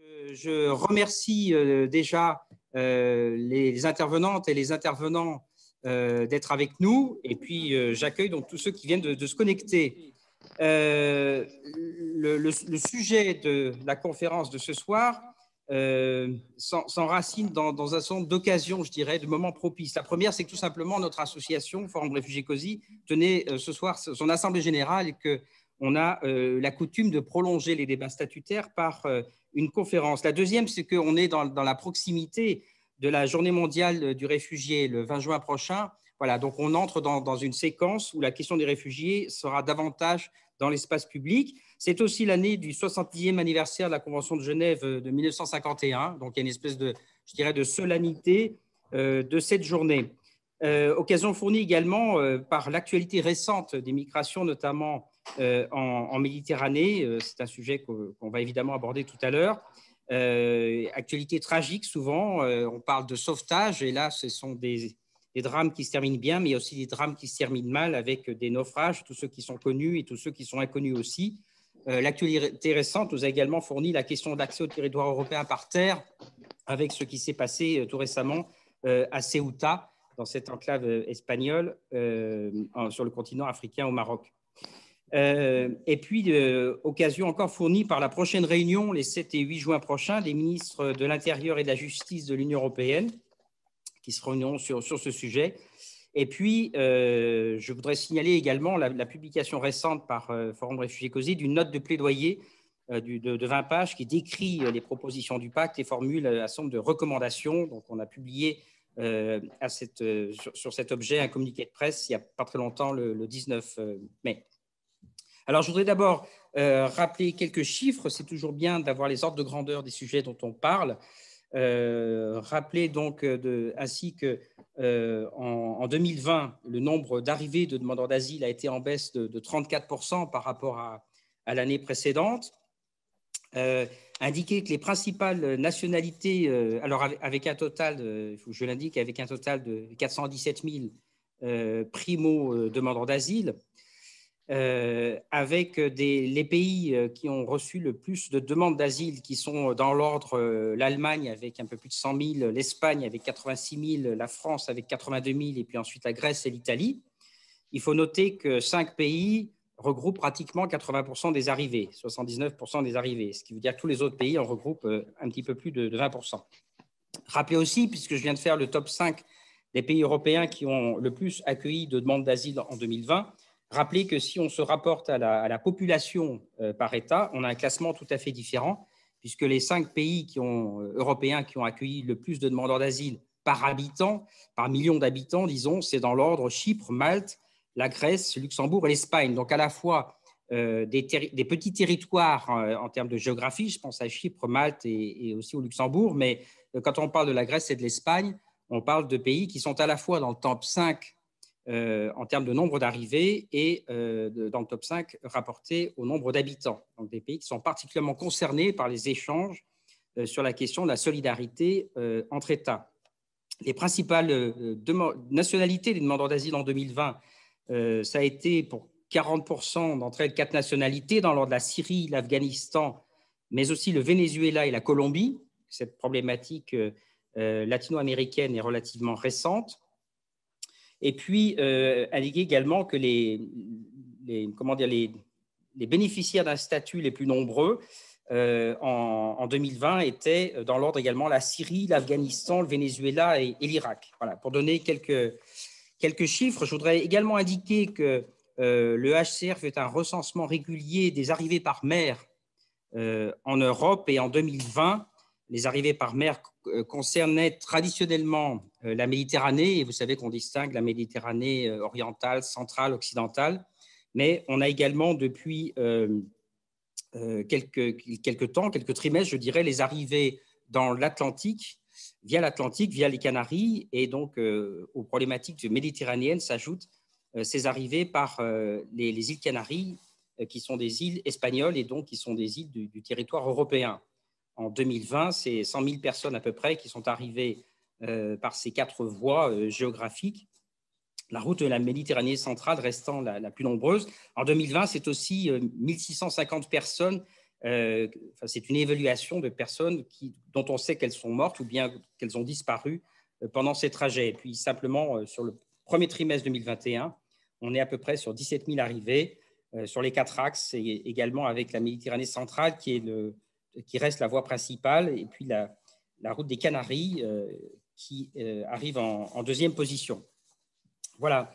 Je remercie déjà les intervenantes et les intervenants d'être avec nous. Et puis, j'accueille donc tous ceux qui viennent de se connecter. Le sujet de la conférence de ce soir s'enracine dans un certain nombre d'occasions, je dirais, de moments propices. La première, c'est que tout simplement, notre association, Forum Réfugiés COSI, tenait ce soir son assemblée générale et qu'on a la coutume de prolonger les débats statutaires par une conférence. La deuxième, c'est qu'on est dans la proximité de la Journée mondiale du réfugié le 20 juin prochain. Voilà, donc on entre dans une séquence où la question des réfugiés sera davantage dans l'espace public. C'est aussi l'année du 70e anniversaire de la Convention de Genève de 1951. Donc, il y a une espèce de, je dirais, de solennité de cette journée. Occasion fournie également par l'actualité récente des migrations, notamment en Méditerranée. C'est un sujet qu'on va évidemment aborder tout à l'heure. Actualité tragique souvent. On parle de sauvetage et là, ce sont des drames qui se terminent bien, mais il y a aussi des drames qui se terminent mal avec des naufrages, tous ceux qui sont connus et tous ceux qui sont inconnus aussi. L'actualité récente nous a également fourni la question de l'accès au territoire européen par terre, avec ce qui s'est passé tout récemment à Ceuta, dans cette enclave espagnole sur le continent africain au Maroc. Et puis, occasion encore fournie par la prochaine réunion, les 7 et 8 juin prochains, des ministres de l'Intérieur et de la Justice de l'Union européenne, qui se réuniront sur ce sujet. Et puis, je voudrais signaler également la publication récente par Forum Réfugiés COSI d'une note de plaidoyer de 20 pages qui décrit les propositions du pacte et formule un certain nombre de recommandations. Donc, on a publié sur cet objet un communiqué de presse il n'y a pas très longtemps, le 19 mai. Alors, je voudrais d'abord rappeler quelques chiffres. C'est toujours bien d'avoir les ordres de grandeur des sujets dont on parle. Rappeler donc ainsi que en 2020, le nombre d'arrivées de demandeurs d'asile a été en baisse de 34% par rapport à l'année précédente. Indiquer que les principales nationalités, alors avec un total, je l'indique, avec un total de 417 000 primo-demandeurs d'asile, avec les pays qui ont reçu le plus de demandes d'asile, qui sont dans l'ordre l'Allemagne avec un peu plus de 100 000, l'Espagne avec 86 000, la France avec 82 000, et puis ensuite la Grèce et l'Italie. Il faut noter que 5 pays regroupent pratiquement 80% des arrivées, 79% des arrivées, ce qui veut dire que tous les autres pays en regroupent un petit peu plus de 20%. Rappelez aussi, puisque je viens de faire le top 5 des pays européens qui ont le plus accueilli de demandes d'asile en 2020, rappelez que si on se rapporte à la population par État, on a un classement tout à fait différent, puisque les 5 pays européens qui ont accueilli le plus de demandeurs d'asile par habitant, par million d'habitants, disons, c'est dans l'ordre Chypre, Malte, la Grèce, Luxembourg et l'Espagne. Donc à la fois des petits territoires en termes de géographie, je pense à Chypre, Malte et aussi au Luxembourg, mais quand on parle de la Grèce et de l'Espagne, on parle de pays qui sont à la fois dans le top 5 en termes de nombre d'arrivées et dans le top 5 rapporté au nombre d'habitants. Donc des pays qui sont particulièrement concernés par les échanges sur la question de la solidarité entre États. Les principales nationalités des demandeurs d'asile en 2020, ça a été pour 40% d'entre elles 4 nationalités dans l'ordre de la Syrie, l'Afghanistan, mais aussi le Venezuela et la Colombie. Cette problématique latino-américaine est relativement récente. Et puis, indiquer également que les bénéficiaires d'un statut les plus nombreux en 2020 étaient dans l'ordre également la Syrie, l'Afghanistan, le Venezuela et l'Irak. Voilà, pour donner quelques chiffres, je voudrais également indiquer que le HCR fait un recensement régulier des arrivées par mer en Europe, et en 2020, les arrivées par mer concernaient traditionnellement la Méditerranée, et vous savez qu'on distingue la Méditerranée orientale, centrale, occidentale, mais on a également depuis quelques trimestres, je dirais, les arrivées dans l'Atlantique, via les Canaries, et donc aux problématiques méditerranéennes s'ajoutent ces arrivées par les îles Canaries, qui sont des îles espagnoles et donc qui sont des îles du territoire européen. En 2020, c'est 100 000 personnes à peu près qui sont arrivées par ces 4 voies géographiques, la route de la Méditerranée centrale restant la plus nombreuse. En 2020, c'est aussi 1650 personnes c'est une évaluation de personnes dont on sait qu'elles sont mortes ou bien qu'elles ont disparu pendant ces trajets. Et puis simplement, sur le premier trimestre 2021, on est à peu près sur 17 000 arrivées sur les 4 axes, et également avec la Méditerranée centrale qui reste la voie principale, et puis la route des Canaries qui arrive en deuxième position. Voilà.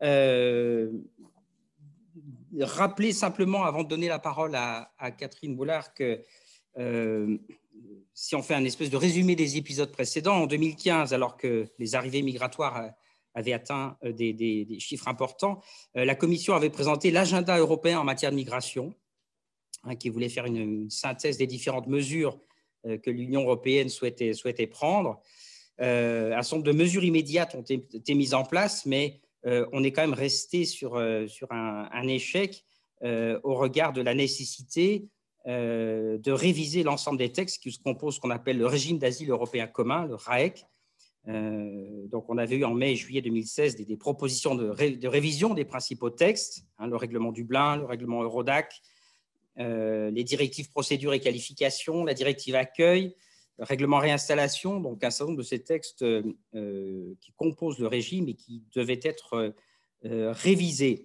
Rappeler simplement, avant de donner la parole à Catherine Boulard, que si on fait un espèce de résumé des épisodes précédents, en 2015, alors que les arrivées migratoires avaient atteint des chiffres importants, la Commission avait présenté l'agenda européen en matière de migration, qui voulait faire une synthèse des différentes mesures que l'Union européenne souhaitait prendre. Un certain nombre de mesures immédiates ont été mises en place, mais on est quand même resté sur un échec au regard de la nécessité de réviser l'ensemble des textes qui composent ce qu'on appelle le régime d'asile européen commun, le RAEC. Donc, on avait eu en mai et juillet 2016 des propositions de révision des principaux textes, le règlement Dublin, le règlement Eurodac, les directives procédure et qualification, la directive accueil, le règlement réinstallation, donc un certain nombre de ces textes qui composent le régime et qui devaient être révisés.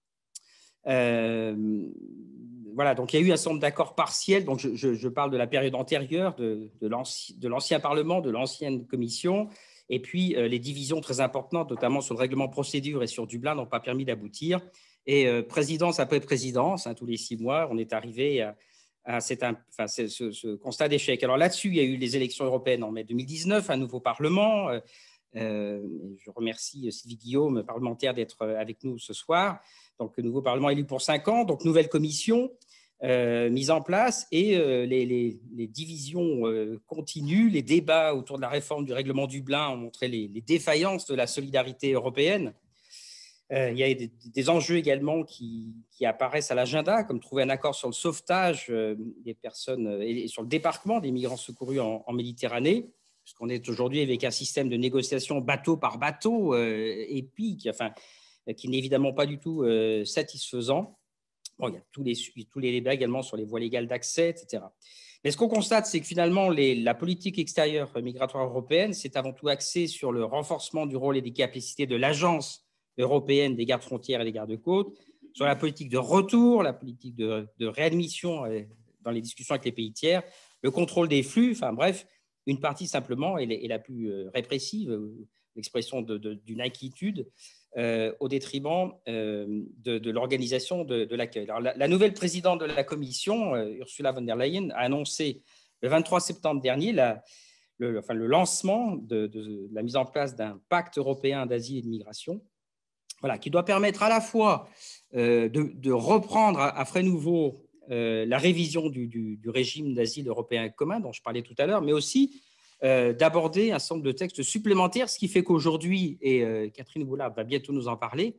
Voilà, donc il y a eu un certain nombre d'accords partiels. Donc je parle de la période antérieure, de l'ancien Parlement, de l'ancienne Commission, et puis les divisions très importantes, notamment sur le règlement procédure et sur Dublin, n'ont pas permis d'aboutir. Et présidence après présidence, tous les 6 mois, on est arrivé à ce constat d'échec. Alors là-dessus, il y a eu les élections européennes en mai 2019, un nouveau Parlement. Je remercie Sylvie Guillaume, parlementaire, d'être avec nous ce soir. Donc, nouveau Parlement élu pour 5 ans, donc nouvelle commission mise en place, et les divisions continuent. Les débats autour de la réforme du règlement Dublin ont montré les défaillances de la solidarité européenne. Il y a des enjeux également qui apparaissent à l'agenda, comme trouver un accord sur le sauvetage des personnes et sur le débarquement des migrants secourus en Méditerranée, puisqu'on est aujourd'hui avec un système de négociation bateau par bateau épique, qui n'est évidemment pas du tout satisfaisant. Bon, il y a tous les débats également sur les voies légales d'accès, etc. Mais ce qu'on constate, c'est que finalement, la politique extérieure migratoire européenne s'est avant tout axée sur le renforcement du rôle et des capacités de l'Agence européenne des gardes-frontières et des gardes-côtes, sur la politique de retour, la politique de réadmission dans les discussions avec les pays tiers, le contrôle des flux, bref, une partie simplement, et la plus répressive, l'expression d'une inquiétude, au détriment de l'organisation de l'accueil. Alors, la nouvelle présidente de la Commission, Ursula von der Leyen, a annoncé le 23 septembre dernier le lancement de la mise en place d'un pacte européen d'asile et de migration, qui doit permettre à la fois de reprendre à frais nouveaux la révision du régime d'asile européen commun dont je parlais tout à l'heure, mais aussi d'aborder un certain nombre de textes supplémentaires, ce qui fait qu'aujourd'hui, et Catherine Boulard va bientôt nous en parler,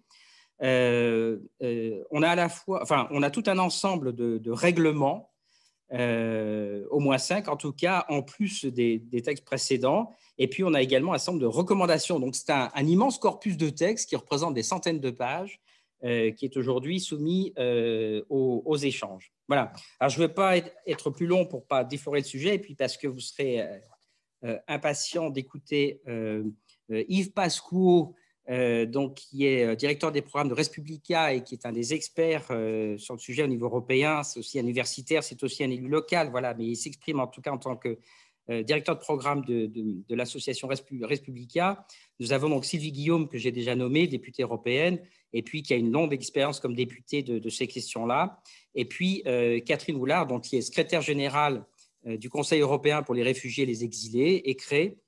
on a tout un ensemble de règlements, au moins 5 en tout cas, en plus des textes précédents. Et puis, on a également un certain nombre de recommandations. Donc, c'est un immense corpus de textes qui représente des centaines de pages, qui est aujourd'hui soumis aux échanges. Voilà. Alors, je ne vais pas être plus long pour ne pas déflorer le sujet, et puis parce que vous serez impatient d'écouter Yves Pascuo, qui est directeur des programmes de Respublica et qui est un des experts sur le sujet au niveau européen. C'est aussi un universitaire, c'est aussi un élu local, mais il s'exprime en tout cas en tant que directeur de programme de l'association Respublica. Nous avons donc Sylvie Guillaume, que j'ai déjà nommée, députée européenne, et puis qui a une longue expérience comme députée de ces questions-là. Et puis Catherine Boulard, qui est secrétaire générale du Conseil européen pour les réfugiés et les exilés, ECRE,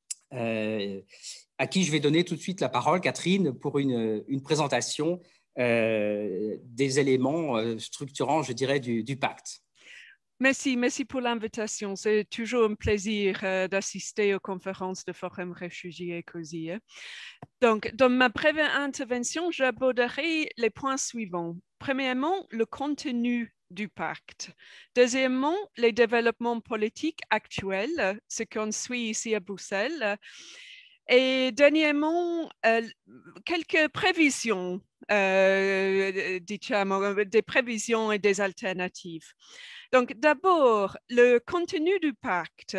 à qui je vais donner tout de suite la parole, Catherine, pour une présentation des éléments structurants, je dirais, du pacte. Merci pour l'invitation. C'est toujours un plaisir d'assister aux conférences de Forum Réfugiés et COSI. Donc, dans ma première intervention, j'aborderai les points suivants. Premièrement, le contenu du pacte. Deuxièmement, les développements politiques actuels, ce qu'on suit ici à Bruxelles. Et dernièrement, quelques prévisions, des prévisions et des alternatives. Donc, d'abord, le contenu du pacte.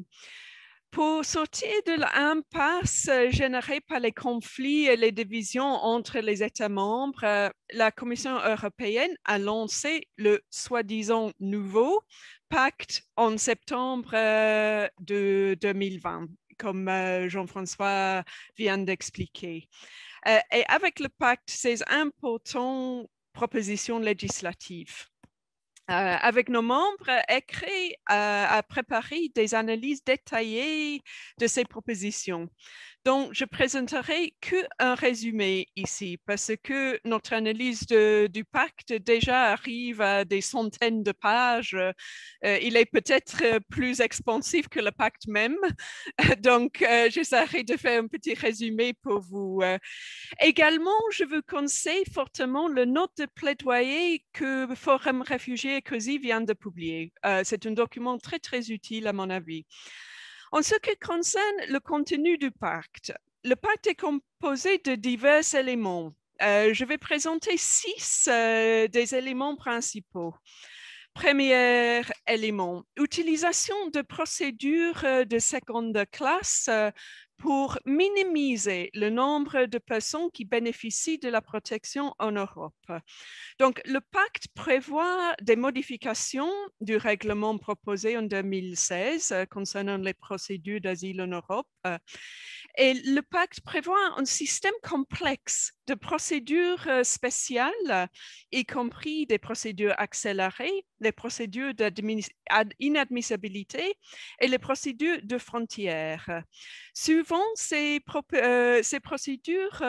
Pour sortir de l'impasse générée par les conflits et les divisions entre les États membres, la Commission européenne a lancé le soi-disant nouveau pacte en septembre de 2020, comme Jean-François vient d'expliquer. Et avec le pacte, ces importantes propositions législatives. Avec nos membres, ECRI a préparé des analyses détaillées de ces propositions. Donc, je présenterai qu'un résumé ici parce que notre analyse du pacte déjà arrive à des centaines de pages. Il est peut-être plus expansif que le pacte même. Donc, j'essaierai de faire un petit résumé pour vous. Également, je vous conseille fortement le note de plaidoyer que Forum Réfugiés et COSI vient de publier. C'est un document très, très utile à mon avis. En ce qui concerne le contenu du pacte, le pacte est composé de divers éléments. Je vais présenter 6 des éléments principaux. Premier élément, utilisation de procédures de seconde classe pour minimiser le nombre de personnes qui bénéficient de la protection en Europe. Donc, le pacte prévoit des modifications du règlement proposé en 2016 concernant les procédures d'asile en Europe. Et le pacte prévoit un système complexe de procédures spéciales, y compris des procédures accélérées, les procédures d'inadmissibilité et les procédures de frontières. Souvent, ces procédures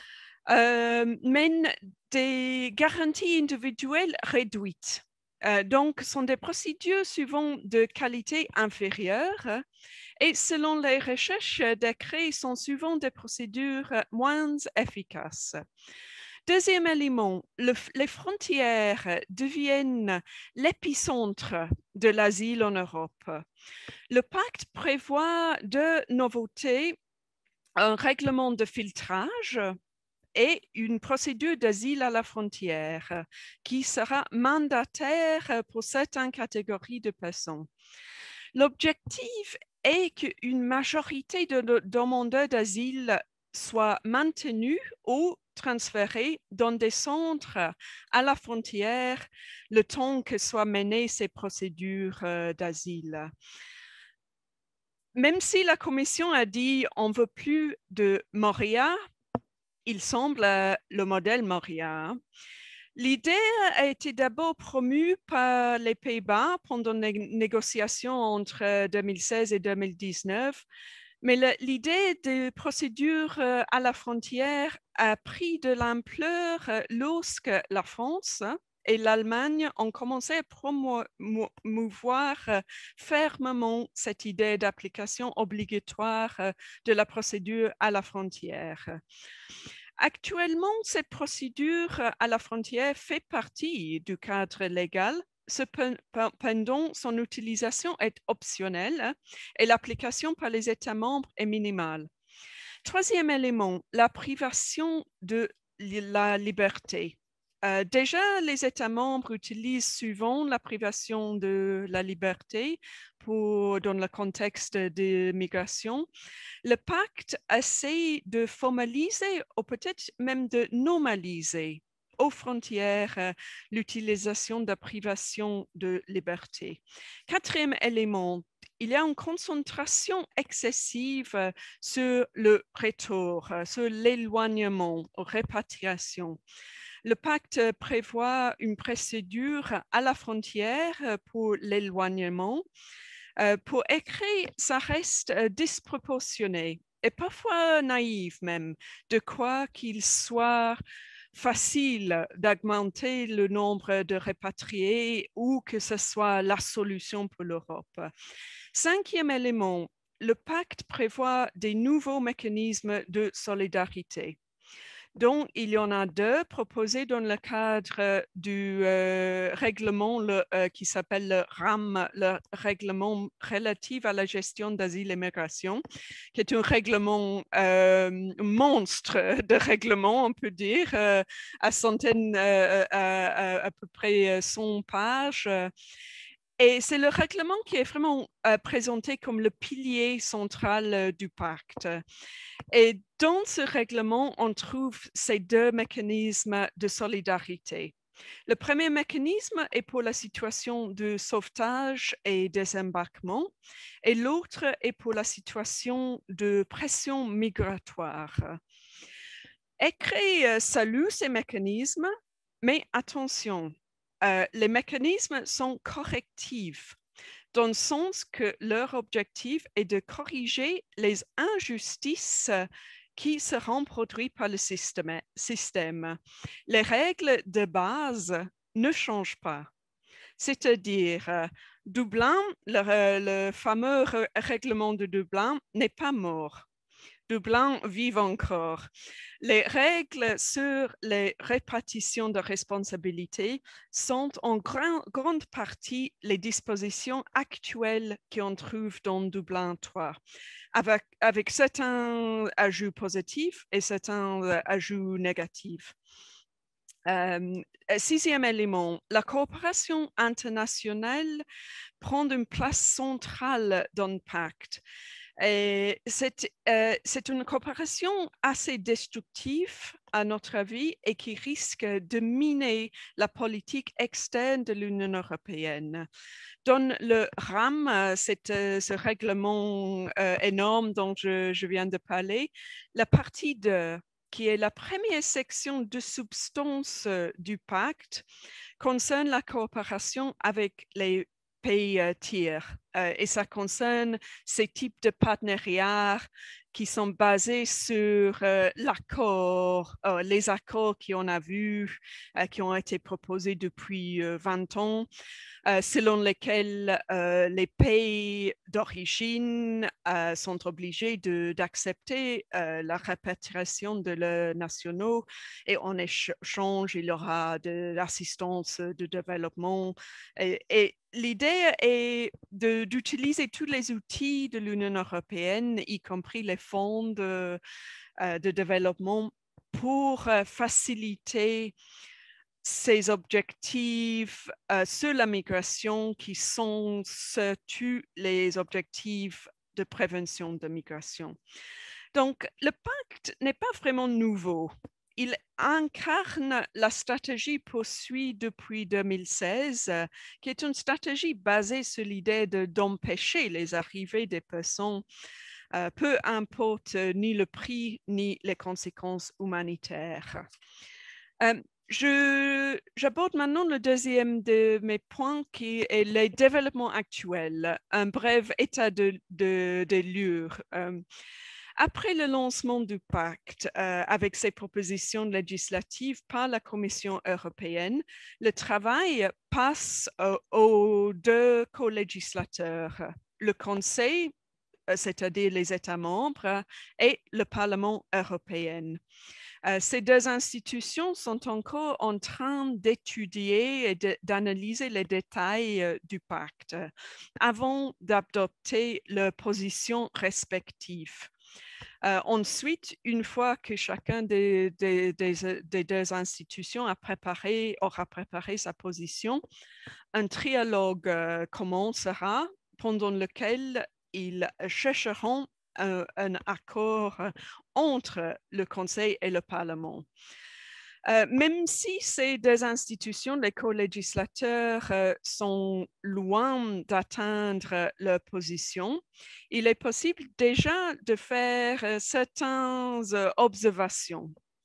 mènent des garanties individuelles réduites. Donc, sont des procédures souvent de qualité inférieure et selon les recherches d'ECRI, sont souvent des procédures moins efficaces. Deuxième élément, les frontières deviennent l'épicentre de l'asile en Europe. Le pacte prévoit deux nouveautés, un règlement de filtrage et une procédure d'asile à la frontière qui sera mandataire pour certaines catégories de personnes. L'objectif est qu'une majorité de demandeurs d'asile soient maintenus ou transférés dans des centres à la frontière le temps que soient menées ces procédures d'asile. Même si la Commission a dit on ne veut plus de Moria, il semble le modèle Moria. L'idée a été d'abord promue par les Pays-Bas pendant les négociations entre 2016 et 2019, mais l'idée de procédure à la frontière a pris de l'ampleur lorsque la France et l'Allemagne ont commencé à promouvoir fermement cette idée d'application obligatoire de la procédure à la frontière. Actuellement, cette procédure à la frontière fait partie du cadre légal. Cependant, son utilisation est optionnelle et l'application par les États membres est minimale. Troisième élément, la privation de la liberté. Déjà, les États membres utilisent souvent la privation de la liberté dans le contexte de migration. Le pacte essaie de formaliser ou peut-être même de normaliser aux frontières l'utilisation de la privation de liberté. Quatrième élément, il y a une concentration excessive sur le retour, sur l'éloignement, répatriation. Le pacte prévoit une procédure à la frontière pour l'éloignement. Pour ECRI, ça reste disproportionné et parfois naïf même, de quoi qu'il soit facile d'augmenter le nombre de répatriés ou que ce soit la solution pour l'Europe. Cinquième élément, le pacte prévoit des nouveaux mécanismes de solidarité. Donc, il y en a deux proposés dans le cadre du règlement qui s'appelle le RAM, le règlement relatif à la gestion d'asile et migration, qui est un règlement monstre de règlement, on peut dire, à peu près 100 pages. Et c'est le règlement qui est vraiment présenté comme le pilier central du pacte. Et dans ce règlement, on trouve ces deux mécanismes de solidarité. Le premier mécanisme est pour la situation de sauvetage et désembarquement, et l'autre est pour la situation de pression migratoire. ECRE salue ces mécanismes, mais attention, les mécanismes sont correctifs, dans le sens que leur objectif est de corriger les injustices qui seront produites par le système. Les règles de base ne changent pas. C'est-à-dire, Dublin, le fameux règlement de Dublin n'est pas mort. Dublin vit encore. Les règles sur les répartitions de responsabilités sont en grande partie les dispositions actuelles qu'on trouve dans Dublin 3, avec certains ajouts positifs et certains ajouts négatifs. Sixième élément, la coopération internationale prend une place centrale dans le pacte. C'est une coopération assez destructive, à notre avis, et qui risque de miner la politique externe de l'Union européenne. Dans le RAM, ce règlement énorme dont je viens de parler, la partie 2, qui est la première section de substance du pacte, concerne la coopération avec les pays tiers. Et ça concerne ces types de partenariats qui sont basés sur les accords qu'on a vus, qui ont été proposés depuis 20 ans, selon lesquels les pays d'origine sont obligés d'accepter la répatriation de leurs nationaux et en échange, il y aura de l'assistance de développement. Et l'idée est d'utiliser tous les outils de l'Union européenne, y compris les fonds de développement, pour faciliter ces objectifs sur la migration qui sont surtout les objectifs de prévention de migration. Donc, le pacte n'est pas vraiment nouveau. Il incarne la stratégie poursuivie depuis 2016, qui est une stratégie basée sur l'idée d'empêcher les arrivées des personnes, peu importe ni le prix ni les conséquences humanitaires. J'aborde maintenant le deuxième de mes points qui est les développements actuels, un bref état des lieux. Après le lancement du pacte avec ses propositions législatives par la Commission européenne, le travail passe aux deux co-législateurs, le Conseil, c'est-à-dire les États membres, et le Parlement européen. Ces deux institutions sont encore en train d'étudier et d'analyser les détails du pacte avant d'adopter leurs positions respectives. Ensuite, une fois que chacun des deux institutions aura préparé sa position, un trialogue commencera pendant lequel ils chercheront un accord entre le Conseil et le Parlement. Même si ces deux institutions, les co-législateurs, sont loin d'atteindre leur position, il est possible déjà de faire certaines observations.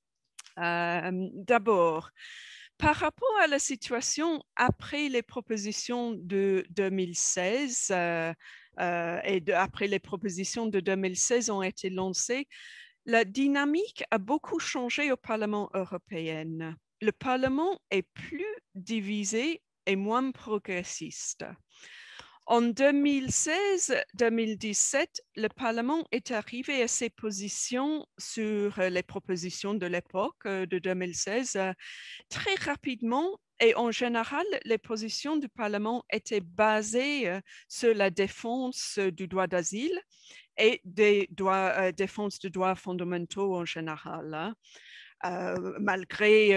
D'abord, par rapport à la situation après les propositions de 2016, après les propositions de 2016 ont été lancées, la dynamique a beaucoup changé au Parlement européen. Le Parlement est plus divisé et moins progressiste. En 2016-2017, le Parlement est arrivé à ses positions sur les propositions de l'époque de 2016 très rapidement. Et en général, les positions du Parlement étaient basées sur la défense du droit d'asile et des défenses de droits fondamentaux en général. malgré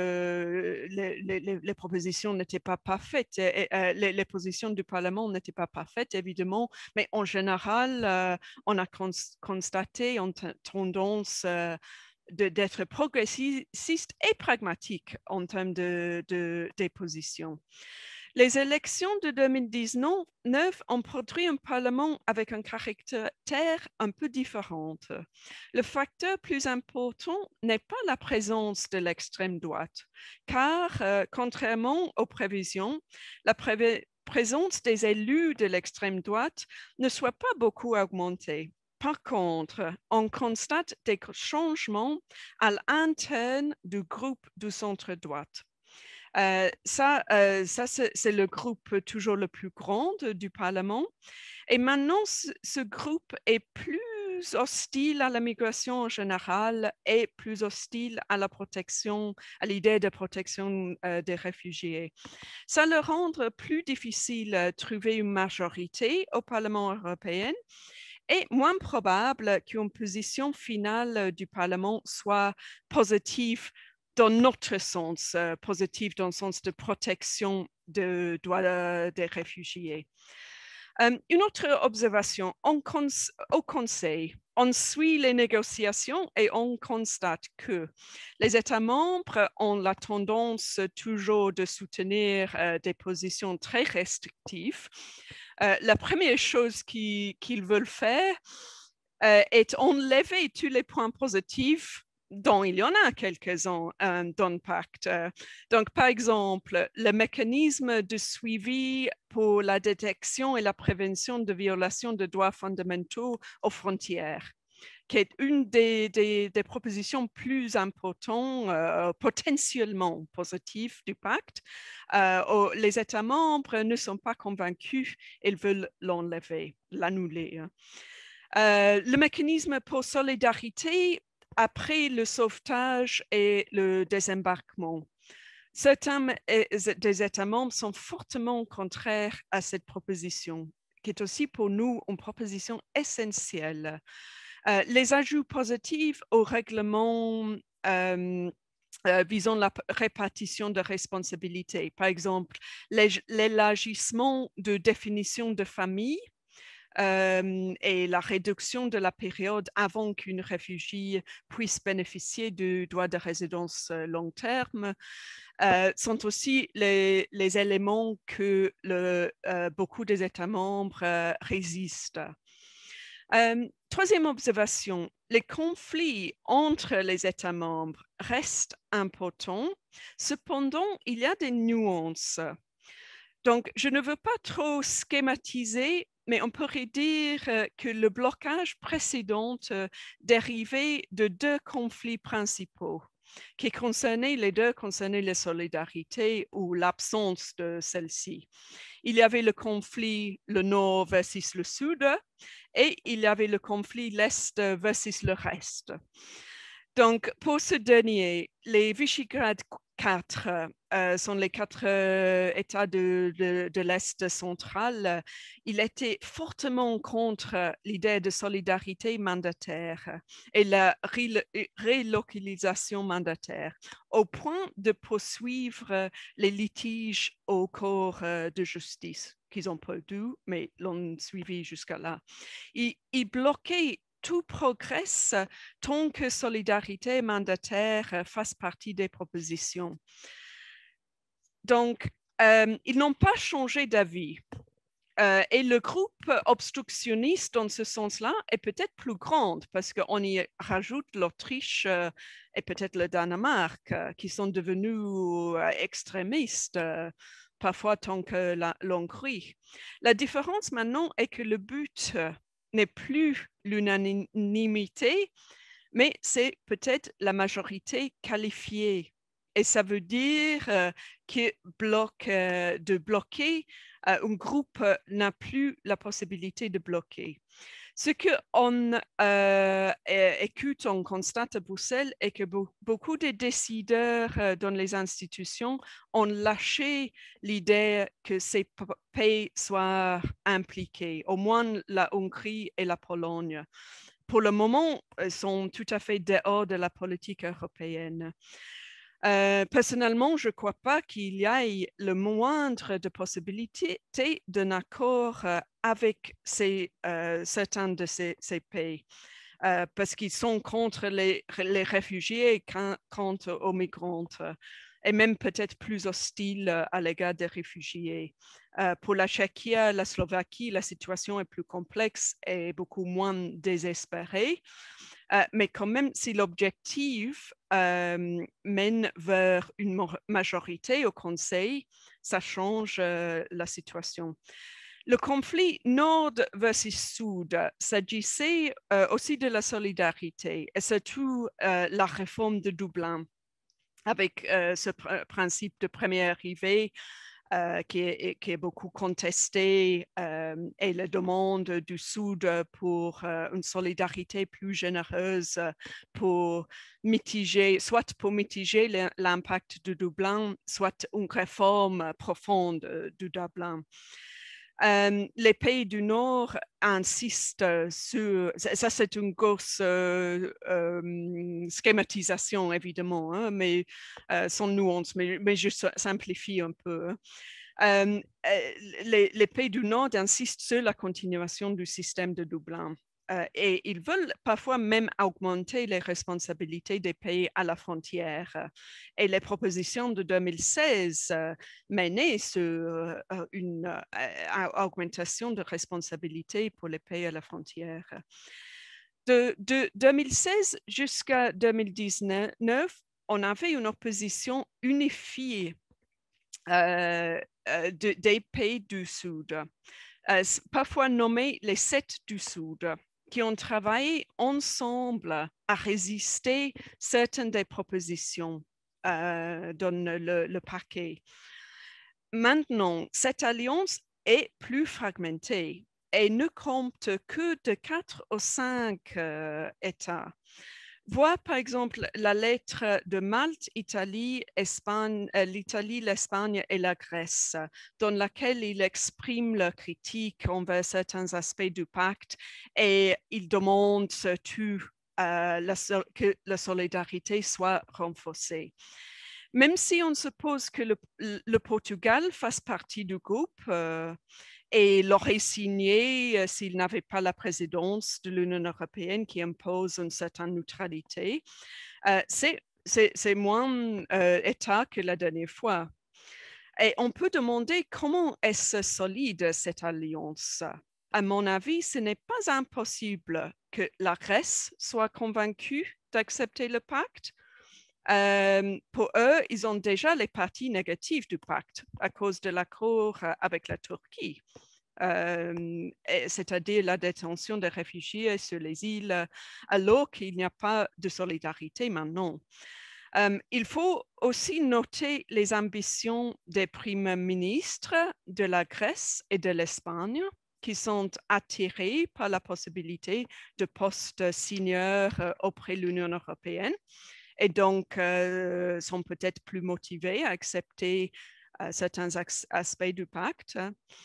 les propositions n'étaient pas parfaites, les positions du Parlement n'étaient pas parfaites, évidemment, mais en général, on a constaté une tendance d'être progressiste et pragmatique en termes des positions. Les élections de 2019 ont produit un Parlement avec un caractère un peu différent. Le facteur plus important n'est pas la présence de l'extrême droite, car contrairement aux prévisions, la présence des élus de l'extrême droite ne soit pas beaucoup augmentée. Par contre, on constate des changements à l'interne du groupe du centre-droite. Ça c'est le groupe toujours le plus grand du Parlement. Et maintenant, ce groupe est plus hostile à la migration en général et plus hostile à la protection, à l'idée de protection des réfugiés. Ça leur rend plus difficile de trouver une majorité au Parlement européen et moins probable qu'une position finale du Parlement soit positive dans notre sens, positif dans le sens de protection des droits des réfugiés. Une autre observation, au Conseil, on suit les négociations et on constate que les États membres ont la tendance toujours de soutenir des positions très restrictives. La première chose qu'ils veulent faire est enlever tous les points positifs dont il y en a quelques-uns dans le pacte. Donc, par exemple, le mécanisme de suivi pour la détection et la prévention de violations de droits fondamentaux aux frontières, qui est une des propositions plus importantes, potentiellement positives du pacte. Les États membres ne sont pas convaincus, ils veulent l'enlever, l'annuler. Le mécanisme pour solidarité après le sauvetage et le désembarquement. Certains des États membres sont fortement contraires à cette proposition, qui est aussi pour nous une proposition essentielle. Les ajouts positifs au règlement visant la répartition de responsabilités, par exemple l'élargissement de définition de famille, et la réduction de la période avant qu'une réfugiée puisse bénéficier du droit de résidence long terme sont aussi les éléments que beaucoup des États membres résistent. Troisième observation, les conflits entre les États membres restent importants. Cependant, il y a des nuances. Donc, je ne veux pas trop schématiser, mais on pourrait dire que le blocage précédent dérivait de deux conflits principaux qui concernaient la solidarité ou l'absence de celle-ci. Il y avait le conflit le nord versus le sud et il y avait le conflit l'est versus le reste. Donc, pour ce dernier, les Visegrad 4 sont les 4 États de l'Est central. Il était fortement contre l'idée de solidarité mandataire et la relocalisation mandataire, au point de poursuivre les litiges au corps de justice qu'ils ont perdu, mais l'ont suivi jusqu'à là. Ils bloquaient tout progresse tant que solidarité mandataire fasse partie des propositions. Donc, ils n'ont pas changé d'avis. Et le groupe obstructionniste dans ce sens-là est peut-être plus grand parce qu'on y rajoute l'Autriche et peut-être le Danemark qui sont devenus extrémistes, parfois tant que l'Hongrie. La différence maintenant est que le but n'est plus l'unanimité, mais c'est peut-être la majorité qualifiée. Et ça veut dire que de bloquer, un groupe n'a plus la possibilité de bloquer. Ce qu'on écoute, on constate à Bruxelles est que beaucoup de décideurs dans les institutions ont lâché l'idée que ces pays soient impliqués, au moins la Hongrie et la Pologne. pour le moment, sont tout à fait dehors de la politique européenne. Personnellement, je ne crois pas qu'il y ait le moindre de possibilité d'un accord avec certains de ces pays. Parce qu'ils sont contre les réfugiés contre aux migrants et même peut-être plus hostiles à l'égard des réfugiés. Pour la Tchéquie, la Slovaquie, la situation est plus complexe et beaucoup moins désespérée. Mais quand même, si l'objectif mène vers une majorité au Conseil, ça change la situation. Le conflit nord versus sud s'agissait aussi de la solidarité et surtout la réforme de Dublin avec ce principe de premier arrivé qui est beaucoup contesté et la demande du Sud pour une solidarité plus généreuse soit pour mitiger l'impact de Dublin, soit une réforme profonde de Dublin. Les pays du Nord insistent sur, ça c'est une grosse schématisation évidemment, hein, mais sans nuance, mais je simplifie un peu. Les pays du Nord insistent sur la continuation du système de Dublin. Et ils veulent parfois même augmenter les responsabilités des pays à la frontière. Et les propositions de 2016 menaient sur une augmentation de responsabilités pour les pays à la frontière. De 2016 jusqu'à 2019, on avait une opposition unifiée des pays du Sud, parfois nommés les 7 du Sud, qui ont travaillé ensemble à résister à certaines des propositions dans le paquet. Maintenant, cette alliance est plus fragmentée et ne compte que de 4 ou 5 États. Vois par exemple la lettre de Malte, l'Italie, l'Espagne et la Grèce, dans laquelle ils expriment leur critique envers certains aspects du pacte et ils demandent surtout que la solidarité soit renforcée. Même si on suppose que le Portugal fasse partie du groupe et l'aurait signé s'il n'avait pas la présidence de l'Union européenne qui impose une certaine neutralité, c'est moins État que la dernière fois. Et on peut demander comment est-ce solide cette alliance. À mon avis, ce n'est pas impossible que la Grèce soit convaincue d'accepter le pacte. Pour eux, ils ont déjà les parties négatives du pacte à cause de l'accord avec la Turquie, c'est-à-dire la détention des réfugiés sur les îles, alors qu'il n'y a pas de solidarité maintenant. Il faut aussi noter les ambitions des premiers ministres de la Grèce et de l'Espagne qui sont attirés par la possibilité de postes seniors auprès de l'Union européenne et donc sont peut-être plus motivés à accepter certains aspects du pacte.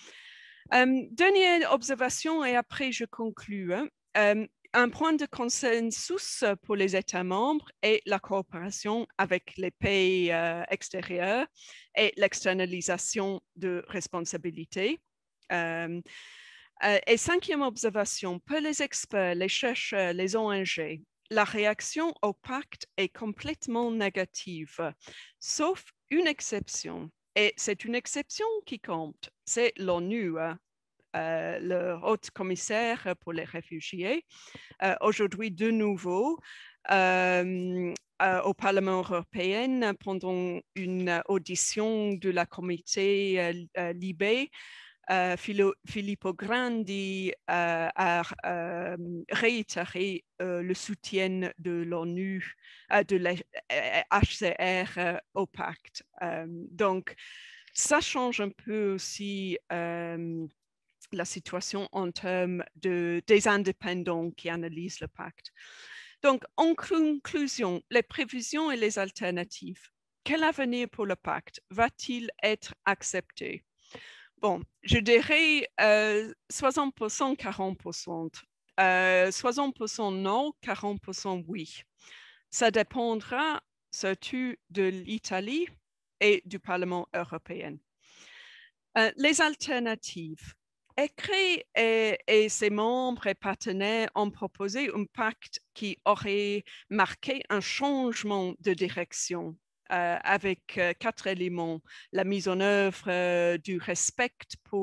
Dernière observation et après je conclue. Un point de consensus pour les États membres est la coopération avec les pays extérieurs et l'externalisation de responsabilités. Et cinquième observation, pour les experts, les chercheurs, les ONG, la réaction au pacte est complètement négative, sauf une exception. Et c'est une exception qui compte, c'est l'ONU, le haut commissaire pour les réfugiés. Aujourd'hui, de nouveau, au Parlement européen, pendant une audition de la comité Libé, Filippo Grandi a réitéré le soutien de l'ONU, de la HCR au pacte. Donc, ça change un peu aussi la situation en termes des indépendants qui analysent le pacte. Donc, en conclusion, les prévisions et les alternatives. Quel avenir pour le pacte? Va-t-il être accepté? Bon, je dirais 60%, 40%. 60% non, 40% oui. Ça dépendra surtout de l'Italie et du Parlement européen. Les alternatives. ECRI et ses membres et partenaires ont proposé un pacte qui aurait marqué un changement de direction avec 4 éléments. La mise en œuvre du respect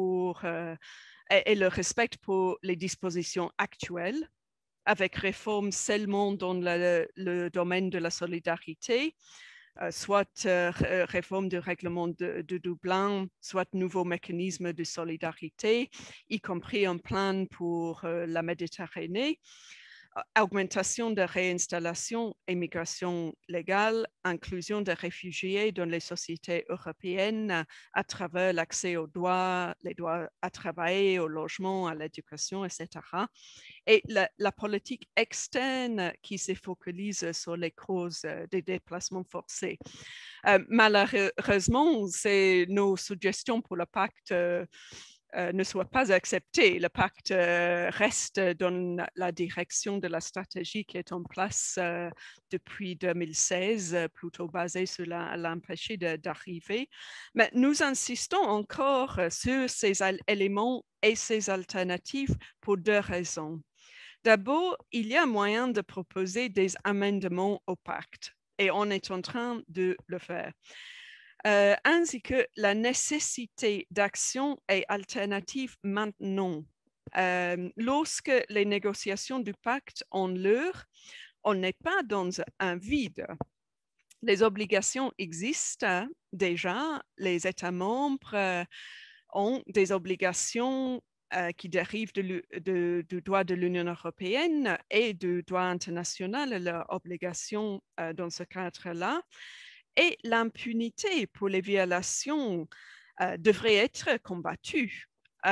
et le respect pour les dispositions actuelles, avec réforme seulement dans le domaine de la solidarité, soit réforme du règlement de Dublin, soit nouveau mécanisme de solidarité, y compris un plan pour la Méditerranée, augmentation de réinstallation et migration légale, inclusion des réfugiés dans les sociétés européennes à travers l'accès aux droits, les droits à travailler, au logement, à l'éducation, etc. Et la politique externe qui se focalise sur les causes des déplacements forcés. Malheureusement, nos suggestions pour le pacte ne soient pas acceptées. Le pacte reste dans la direction de la stratégie qui est en place depuis 2016, plutôt basée sur l'empêcher d'arriver. Mais nous insistons encore sur ces éléments et ces alternatives pour 2 raisons. D'abord, il y a moyen de proposer des amendements au pacte et on est en train de le faire. Ainsi que la nécessité d'action et alternative maintenant. Lorsque les négociations du pacte ont lieu, on n'est pas dans un vide. Les obligations existent déjà. Les États membres ont des obligations qui dérivent du droit de l'Union européenne et du droit international, leurs obligations dans ce cadre-là. Et l'impunité pour les violations devrait être combattue.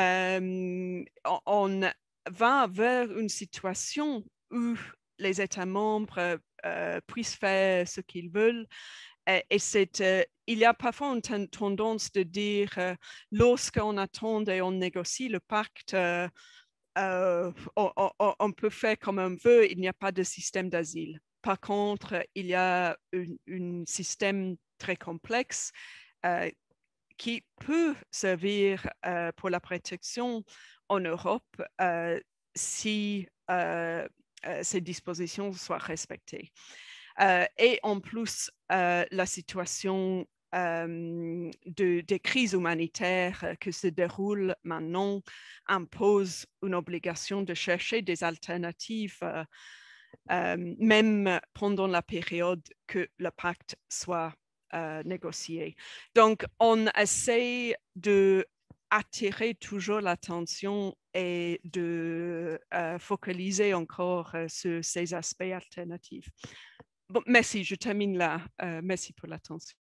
On va vers une situation où les États membres puissent faire ce qu'ils veulent. Et il y a parfois une tendance de dire, lorsqu'on attend et on négocie le pacte, on peut faire comme on veut, il n'y a pas de système d'asile. Par contre, il y a un système très complexe qui peut servir pour la protection en Europe si ces dispositions soient respectées. Et en plus, la situation des crises humanitaires qui se déroulent maintenant impose une obligation de chercher des alternatives, même pendant la période que le pacte soit négocié. Donc, on essaie de attirer toujours l'attention et de focaliser encore sur ces aspects alternatifs. Bon, merci, je termine là. Merci pour l'attention.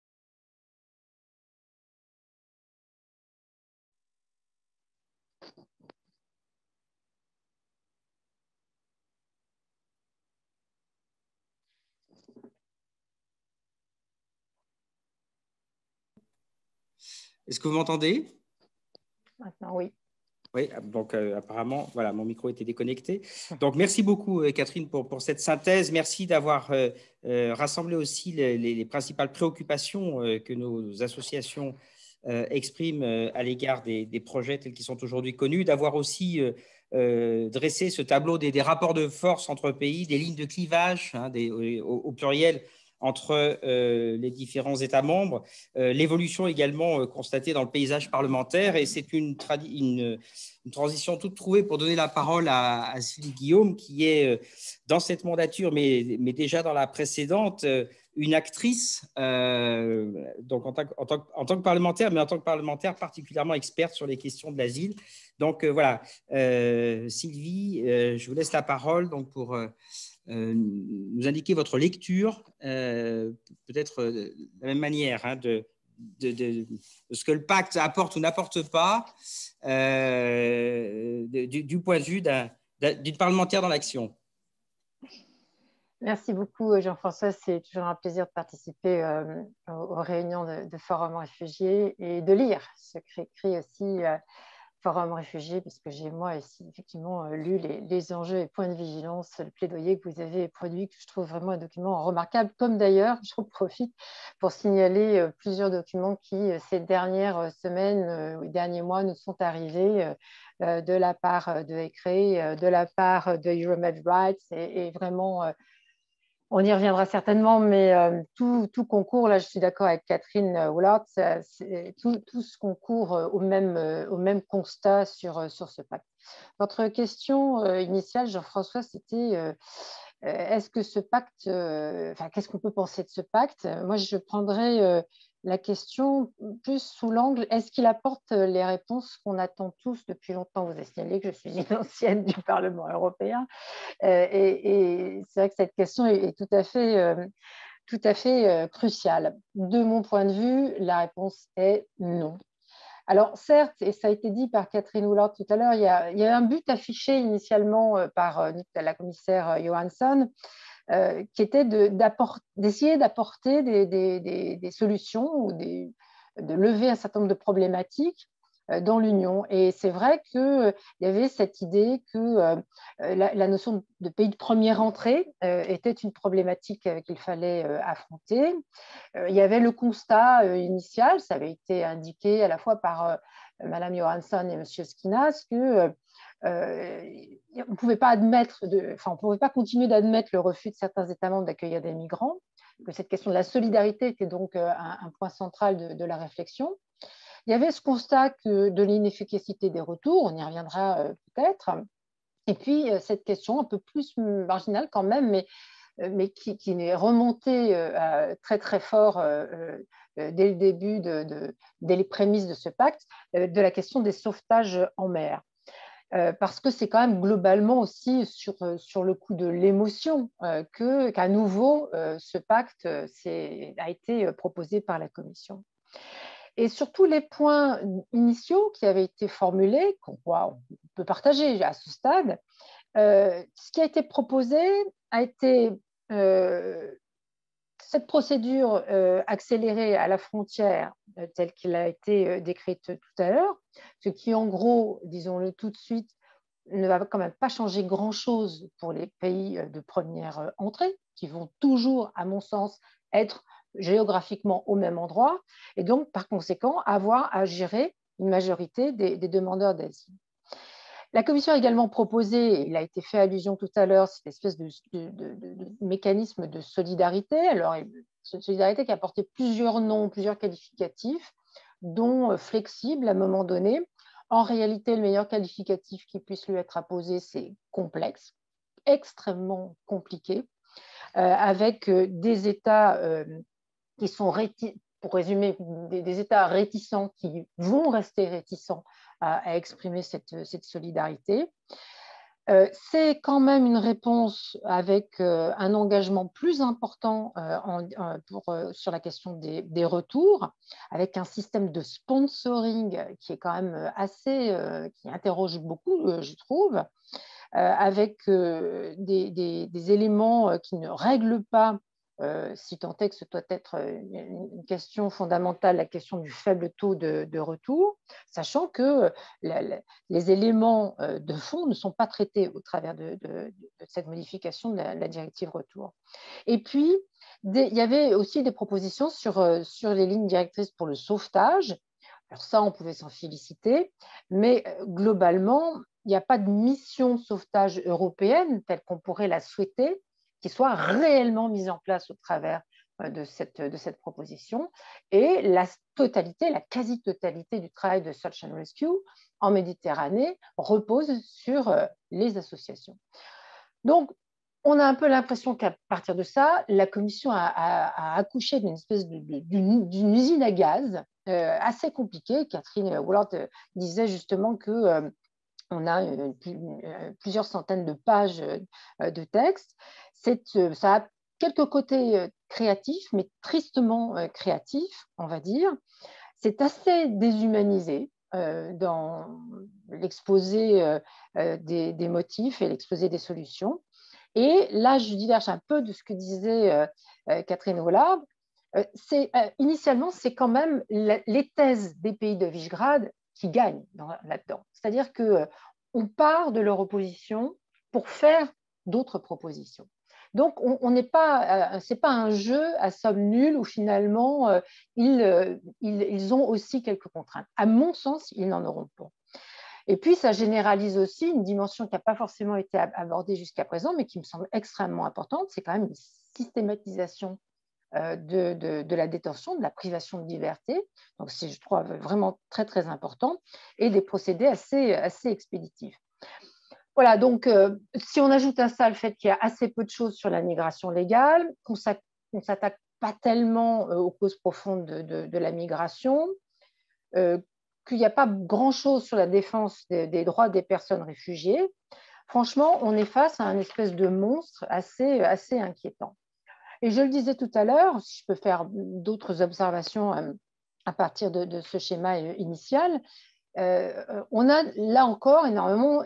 Est-ce que vous m'entendez? Maintenant, oui. Oui, donc apparemment, voilà, mon micro était déconnecté. Donc, merci beaucoup, Catherine, pour cette synthèse. Merci d'avoir rassemblé aussi les principales préoccupations que nos associations expriment à l'égard des projets tels qu'ils sont aujourd'hui connus, d'avoir aussi dressé ce tableau des rapports de force entre pays, des lignes de clivage, hein, au pluriel, entre les différents États membres, l'évolution également constatée dans le paysage parlementaire. Et c'est une transition toute trouvée pour donner la parole à Sylvie Guillaume, qui est dans cette mandature, mais déjà dans la précédente, une actrice, donc en tant que parlementaire, mais en tant que parlementaire particulièrement experte sur les questions de l'asile. Donc voilà, Sylvie, je vous laisse la parole donc, pour nous indiquer votre lecture, peut-être de la même manière, hein, de ce que le pacte apporte ou n'apporte pas, du point de vue d'une parlementaire dans l'action. Merci beaucoup, Jean-François. C'est toujours un plaisir de participer aux réunions de Forum Réfugiés et de lire ce qu'écrit aussi Forum Réfugiés, puisque j'ai moi ici effectivement lu les enjeux et points de vigilance, le plaidoyer que vous avez produit, que je trouve vraiment un document remarquable, comme d'ailleurs, j'en profite pour signaler plusieurs documents qui, ces dernières semaines ou derniers mois, nous sont arrivés de la part de ECRE, de la part de Euromed Rights, et vraiment... on y reviendra certainement, mais tout concourt, là je suis d'accord avec Catherine Woolard, tout ce concourt au même constat sur ce pacte. Votre question initiale, Jean-François, c'était est-ce que ce pacte, qu'est-ce qu'on peut penser de ce pacte? Moi, je prendrais la question plus sous l'angle, est-ce qu'il apporte les réponses qu'on attend tous depuis longtemps? Vous avez signalé que je suis une ancienne du Parlement européen. Et c'est vrai que cette question est tout à fait cruciale. De mon point de vue, la réponse est non. Alors certes, et ça a été dit par Catherine Woolard tout à l'heure, il y a un but affiché initialement par la commissaire Johansson, qui était d'essayer d'apporter des solutions ou de lever un certain nombre de problématiques dans l'Union. Et c'est vrai qu'il y avait cette idée que la notion de pays de première entrée était une problématique qu'il fallait affronter. Il y avait le constat initial, ça avait été indiqué à la fois par Madame Johansson et Monsieur Skinas, que on ne pouvait pas continuer d'admettre le refus de certains États membres d'accueillir des migrants, que cette question de la solidarité était donc un point central de la réflexion. Il y avait ce constat de l'inefficacité des retours, on y reviendra peut-être, et puis cette question un peu plus marginale quand même, mais qui est remontée très très fort dès le début, dès les prémices de ce pacte, de la question des sauvetages en mer. Parce que c'est quand même globalement aussi sur le coup de l'émotion qu'à nouveau ce pacte a été proposé par la Commission. Et sur tous les points initiaux qui avaient été formulés, qu'on peut partager à ce stade, ce qui a été proposé a été cette procédure accélérée à la frontière telle qu'elle a été décrite tout à l'heure, ce qui en gros, disons-le tout de suite, ne va quand même pas changer grand-chose pour les pays de première entrée, qui vont toujours, à mon sens, être géographiquement au même endroit, et donc, par conséquent, avoir à gérer une majorité des demandeurs d'asile. La Commission a également proposé, il a été fait allusion tout à l'heure, cette espèce de mécanisme de solidarité. Alors, cette solidarité qui a porté plusieurs noms, plusieurs qualificatifs, dont flexible à un moment donné. En réalité, le meilleur qualificatif qui puisse lui être apposé, c'est complexe, extrêmement compliqué, avec des États qui sont, pour résumer, des États réticents qui vont rester réticents à exprimer cette solidarité. C'est quand même une réponse avec un engagement plus important sur la question des retours, avec un système de sponsoring qui est quand même qui interroge beaucoup, je trouve, avec des éléments qui ne règlent pas, si tant est que ce doit être une question fondamentale, la question du faible taux de retour, sachant que les éléments de fond ne sont pas traités au travers de cette modification de la directive retour. Et puis, il y avait aussi des propositions sur les lignes directrices pour le sauvetage. Alors ça, on pouvait s'en féliciter, mais globalement, il n'y a pas de mission de sauvetage européenne telle qu'on pourrait la souhaiter, qui soit réellement mise en place au travers de cette proposition. Et la quasi-totalité du travail de Search and Rescue en Méditerranée repose sur les associations. Donc, on a un peu l'impression qu'à partir de ça, la Commission a accouché d'une espèce d'une usine à gaz assez compliquée. Catherine Woolard disait justement que on a plusieurs centaines de pages de texte. Ça a quelques côtés créatifs, mais tristement créatifs, on va dire. C'est assez déshumanisé dans l'exposé des motifs et l'exposé des solutions. Et là, je diverge un peu de ce que disait Catherine Woolard. Initialement, c'est quand même les thèses des pays de Visegrad qui gagnent là-dedans. C'est-à-dire qu'on part de leur opposition pour faire d'autres propositions. Donc, on n'est pas, c'est pas un jeu à somme nulle où finalement ils ont aussi quelques contraintes. À mon sens, ils n'en auront pas. Et puis, ça généralise aussi une dimension qui n'a pas forcément été abordée jusqu'à présent, mais qui me semble extrêmement importante, c'est quand même une systématisation de la détention, de la privation de liberté. Donc, c'est, je trouve, vraiment très, très important, et des procédés assez expéditifs. Voilà, donc si on ajoute à ça le fait qu'il y a assez peu de choses sur la migration légale, qu'on ne s'attaque pas tellement aux causes profondes de la migration, qu'il n'y a pas grand-chose sur la défense des droits des personnes réfugiées, franchement, on est face à un espèce de monstre assez inquiétant. Et je le disais tout à l'heure, si je peux faire d'autres observations à partir de ce schéma initial, on a là encore énormément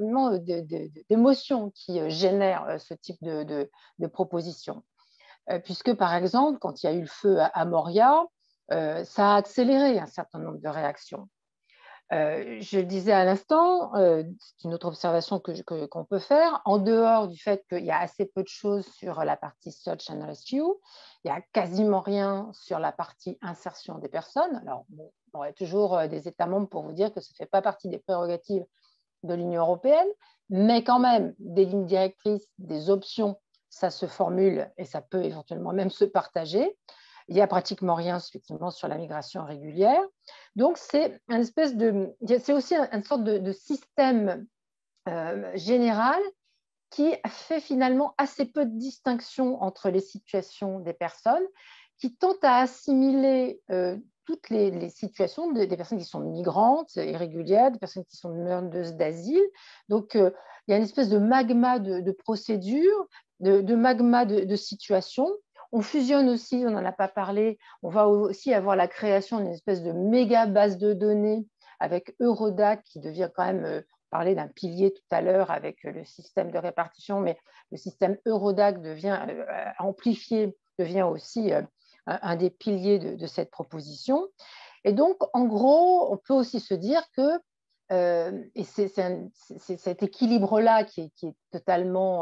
d'émotions qui génèrent ce type de propositions. Puisque, par exemple, quand il y a eu le feu à Moria, ça a accéléré un certain nombre de réactions. Je le disais à l'instant, c'est une autre observation qu'on peut faire, en dehors du fait qu'il y a assez peu de choses sur la partie Search and Rescue, il n'y a quasiment rien sur la partie insertion des personnes. Alors, bon, on aurait toujours des États membres pour vous dire que ça ne fait pas partie des prérogatives de l'Union européenne, mais quand même, des lignes directrices, des options, ça se formule et ça peut éventuellement même se partager. Il n'y a pratiquement rien effectivement sur la migration régulière. Donc, c'est aussi une sorte de système général qui fait finalement assez peu de distinction entre les situations des personnes, qui tente à assimiler toutes les situations des personnes qui sont migrantes, irrégulières, des personnes qui sont demandeuses d'asile. Donc, il y a une espèce de magma de procédures, de magma de situations. On fusionne aussi, on n'en a pas parlé, on va aussi avoir la création d'une espèce de méga base de données avec Eurodac qui devient quand même, parler d'un pilier tout à l'heure avec le système de répartition, mais le système Eurodac devient amplifié, devient aussi un des piliers de cette proposition. Et donc, en gros, on peut aussi se dire que, et c'est cet équilibre-là qui est totalement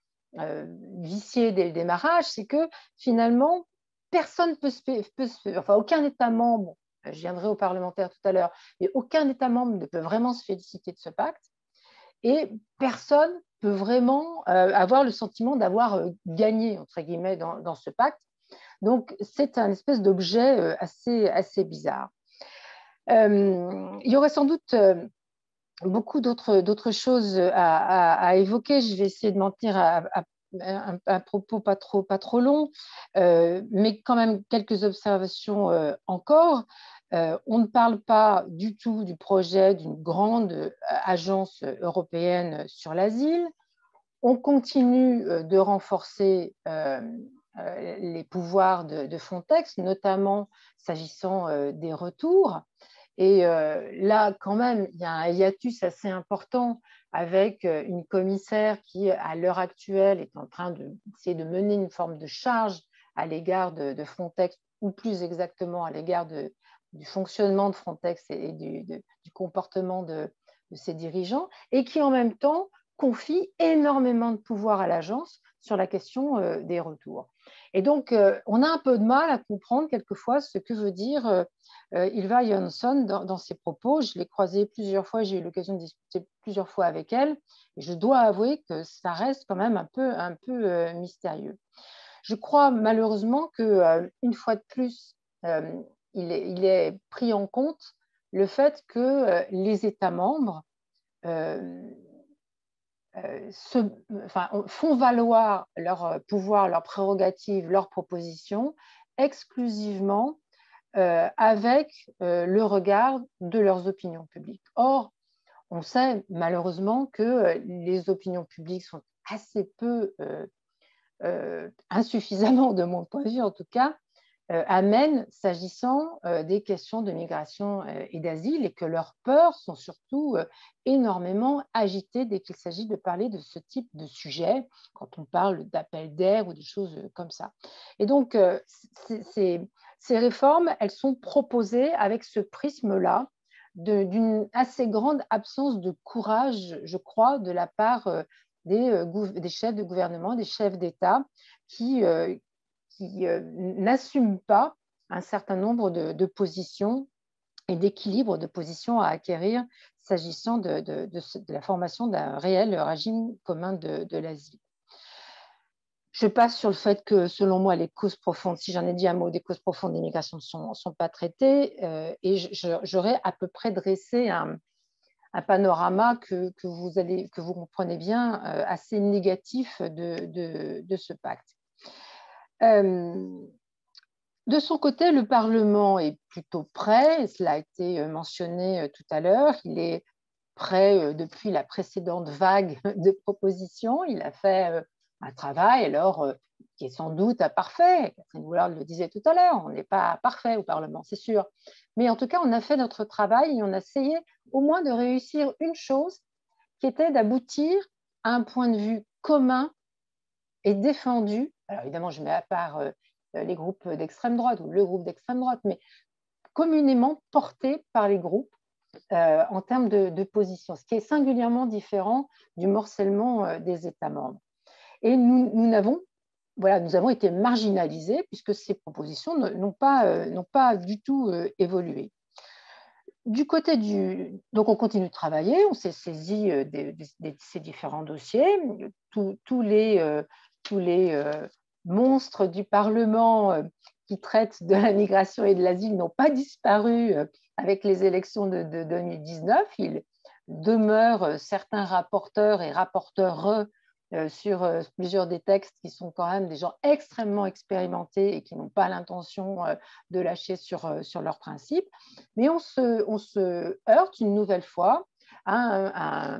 vicié dès le démarrage, c'est que finalement, personne enfin, aucun État membre, je viendrai aux parlementaires tout à l'heure, mais aucun État membre ne peut vraiment se féliciter de ce pacte et personne peut vraiment avoir le sentiment d'avoir gagné, entre guillemets, dans ce pacte. Donc, c'est un espèce d'objet assez bizarre. Il y aurait sans doute beaucoup d'autres choses à évoquer. Je vais essayer de m'en tenir à un propos pas trop long, mais quand même quelques observations encore. On ne parle pas du tout du projet d'une grande agence européenne sur l'asile. On continue de renforcer les pouvoirs de Frontex, notamment s'agissant des retours. Et là, quand même, il y a un hiatus assez important avec une commissaire qui, à l'heure actuelle, est en train d'essayer de mener une forme de charge à l'égard de Frontex, ou plus exactement à l'égard du fonctionnement de Frontex et du comportement de ses dirigeants, et qui, en même temps, confie énormément de pouvoir à l'agence sur la question des retours. Et donc, on a un peu de mal à comprendre quelquefois ce que veut dire Ylva Jönsson dans ses propos. Je l'ai croisée plusieurs fois, j'ai eu l'occasion de discuter plusieurs fois avec elle, et je dois avouer que ça reste quand même un peu mystérieux. Je crois malheureusement qu'une fois de plus, il est pris en compte le fait que les États membres font valoir leur pouvoir, leurs prérogatives, leurs propositions exclusivement avec le regard de leurs opinions publiques. Or, on sait malheureusement que les opinions publiques sont assez peu, insuffisamment de mon point de vue en tout cas, amènent s'agissant des questions de migration et d'asile, et que leurs peurs sont surtout énormément agitées dès qu'il s'agit de parler de ce type de sujet, quand on parle d'appel d'air ou des choses comme ça. Et donc, ces réformes, elles sont proposées avec ce prisme-là d'une assez grande absence de courage, je crois, de la part des chefs de gouvernement, des chefs d'État qui n'assument pas un certain nombre de positions et d'équilibres de positions à acquérir s'agissant de la formation d'un réel régime commun de l'asile. Je passe sur le fait que, selon moi, les causes profondes, si j'en ai dit un mot, des causes profondes d'immigration ne sont pas traitées, et j'aurais à peu près dressé un panorama que vous comprenez bien, assez négatif de ce pacte. De son côté, le Parlement est plutôt prêt, cela a été mentionné tout à l'heure, il est prêt depuis la précédente vague de propositions, il a fait un travail alors qui est sans doute imparfait. Catherine Woolard le disait tout à l'heure, on n'est pas parfait au Parlement, c'est sûr. Mais en tout cas, on a fait notre travail et on a essayé au moins de réussir une chose qui était d'aboutir à un point de vue commun et défendu. Alors évidemment, je mets à part les groupes d'extrême droite ou le groupe d'extrême droite, mais communément porté par les groupes en termes de position, ce qui est singulièrement différent du morcellement des États membres. Et nous avons été marginalisés puisque ces propositions n'ont pas du tout évolué. Du côté donc on continue de travailler, on s'est saisi de ces différents dossiers. Tous les monstres du Parlement qui traitent de la migration et de l'asile n'ont pas disparu avec les élections de 2019. Il demeure certains rapporteurs et rapporteurs sur plusieurs des textes qui sont quand même des gens extrêmement expérimentés et qui n'ont pas l'intention de lâcher sur leurs principes. Mais on se heurte une nouvelle fois à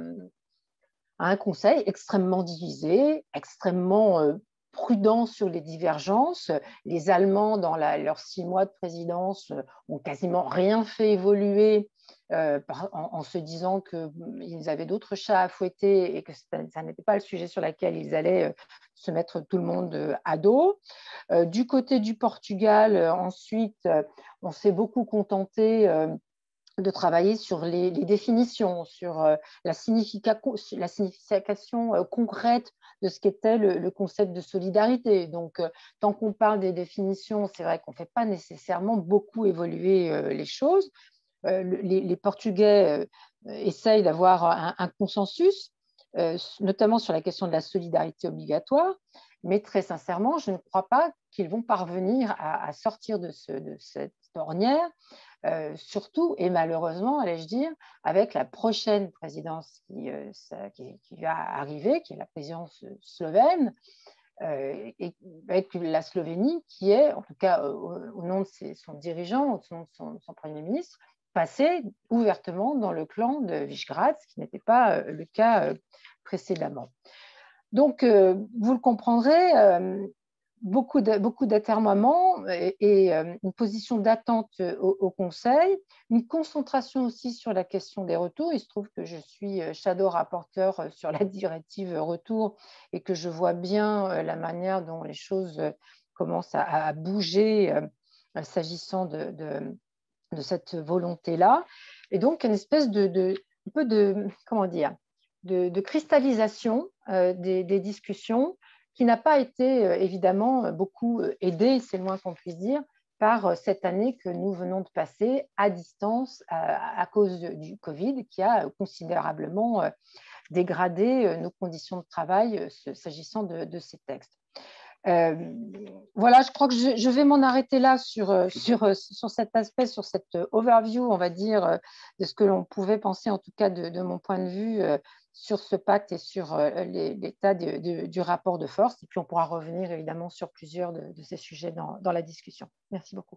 un Conseil extrêmement divisé, extrêmement prudent sur les divergences. Les Allemands, dans leurs 6 mois de présidence, ont quasiment rien fait évoluer en se disant qu'ils avaient d'autres chats à fouetter et que ça n'était pas le sujet sur lequel ils allaient se mettre tout le monde à dos. Du côté du Portugal, ensuite, on s'est beaucoup contenté de travailler sur les définitions, sur la signification concrète de ce qu'était le concept de solidarité. Donc, tant qu'on parle des définitions, c'est vrai qu'on ne fait pas nécessairement beaucoup évoluer les choses. Les Portugais essayent d'avoir un consensus, notamment sur la question de la solidarité obligatoire, mais très sincèrement, je ne crois pas qu'ils vont parvenir à sortir de cette ornière, surtout et malheureusement, allais-je dire, avec la prochaine présidence qui va arriver, qui est la présidence slovène, et avec la Slovénie qui est, en tout cas au nom de son dirigeant, au nom de son Premier ministre, passé ouvertement dans le clan de Visegrad, ce qui n'était pas le cas précédemment. Donc, vous le comprendrez, beaucoup d'atermoiements et une position d'attente au Conseil, une concentration aussi sur la question des retours. Il se trouve que je suis shadow rapporteur sur la directive retour et que je vois bien la manière dont les choses commencent à bouger s'agissant de cette volonté-là. Et donc, une espèce un peu de cristallisation des discussions qui n'a pas été évidemment beaucoup aidée, c'est le moins qu'on puisse dire, par cette année que nous venons de passer à distance à cause du Covid, qui a considérablement dégradé nos conditions de travail s'agissant de ces textes. Voilà, je crois que je vais m'en arrêter là sur cet aspect, sur cette overview, on va dire, de ce que l'on pouvait penser, en tout cas de mon point de vue, sur ce pacte et sur l'état du rapport de force. Et puis, on pourra revenir évidemment sur plusieurs de ces sujets dans la discussion. Merci beaucoup.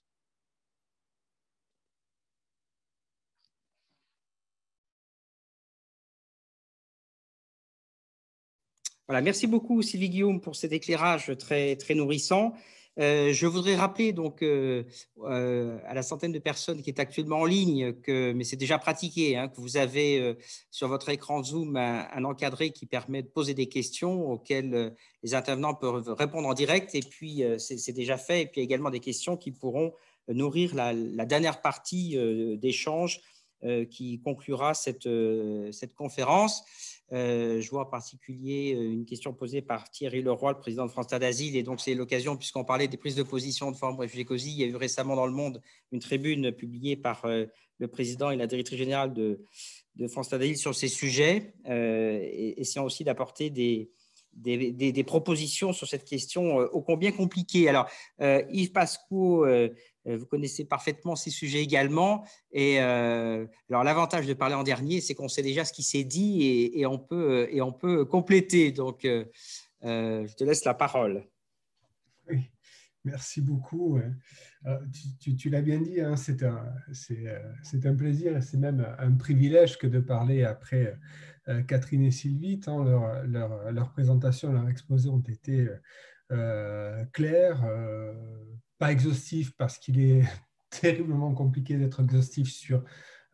Voilà, merci beaucoup Sylvie Guillaume pour cet éclairage très, très nourrissant. Je voudrais rappeler donc à la centaine de personnes qui est actuellement en ligne, mais c'est déjà pratiqué, hein, que vous avez sur votre écran Zoom un encadré qui permet de poser des questions auxquelles les intervenants peuvent répondre en direct. Et puis, c'est déjà fait. Et puis, également des questions qui pourront nourrir la dernière partie d'échange qui conclura cette conférence. Je vois en particulier une question posée par Thierry Leroy, le président de France Terre d'Asile, et donc c'est l'occasion, puisqu'on parlait des prises de position de Forum Réfugiés COSI, il y a eu récemment dans Le Monde une tribune publiée par le président et la directrice générale de France Terre d'Asile sur ces sujets, essayant aussi d'apporter des propositions sur cette question ô combien compliquée. Alors, Yves Pascoe, vous connaissez parfaitement ces sujets également. Et alors, l'avantage de parler en dernier, c'est qu'on sait déjà ce qui s'est dit et on peut compléter. Donc, je te laisse la parole. Oui, merci beaucoup. Tu l'as bien dit, hein, c'est un plaisir et c'est même un privilège que de parler après Catherine et Sylvie, tant leur présentation, leur exposé ont été clairs, pas exhaustifs parce qu'il est terriblement compliqué d'être exhaustif sur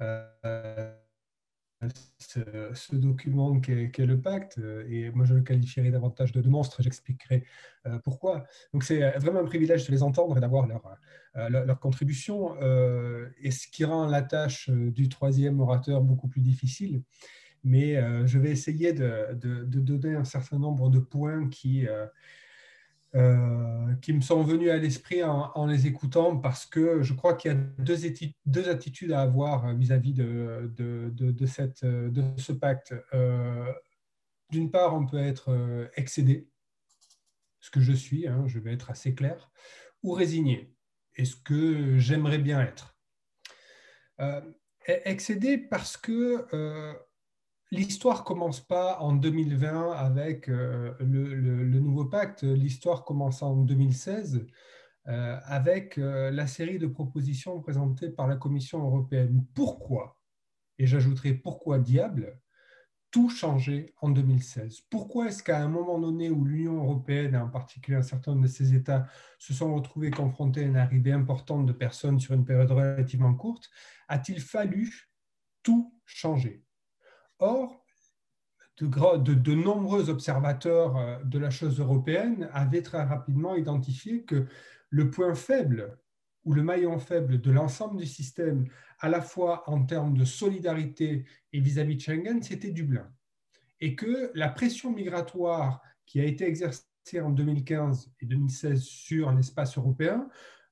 ce document qu'est le pacte, et moi je le qualifierais davantage de monstre, j'expliquerai pourquoi. Donc c'est vraiment un privilège de les entendre et d'avoir leur contribution, et ce qui rend la tâche du troisième orateur beaucoup plus difficile. Mais je vais essayer de donner un certain nombre de points qui me sont venus à l'esprit en les écoutant, parce que je crois qu'il y a deux attitudes à avoir vis-à-vis de ce pacte. D'une part, on peut être excédé, ce que je suis, hein, je vais être assez clair, ou résigné, et ce que j'aimerais bien être. Excédé parce que l'histoire ne commence pas en 2020 avec le nouveau pacte, l'histoire commence en 2016 avec la série de propositions présentées par la Commission européenne. Pourquoi, et j'ajouterai pourquoi diable, tout changer en 2016? Pourquoi est-ce qu'à un moment donné où l'Union européenne, et en particulier un certain nombre de ses États, se sont retrouvés confrontés à une arrivée importante de personnes sur une période relativement courte, a-t-il fallu tout changer? Or, de nombreux observateurs de la chose européenne avaient très rapidement identifié que le point faible ou le maillon faible de l'ensemble du système, à la fois en termes de solidarité et vis-à-vis de Schengen, c'était Dublin. Et que la pression migratoire qui a été exercée en 2015 et 2016 sur l'espace européen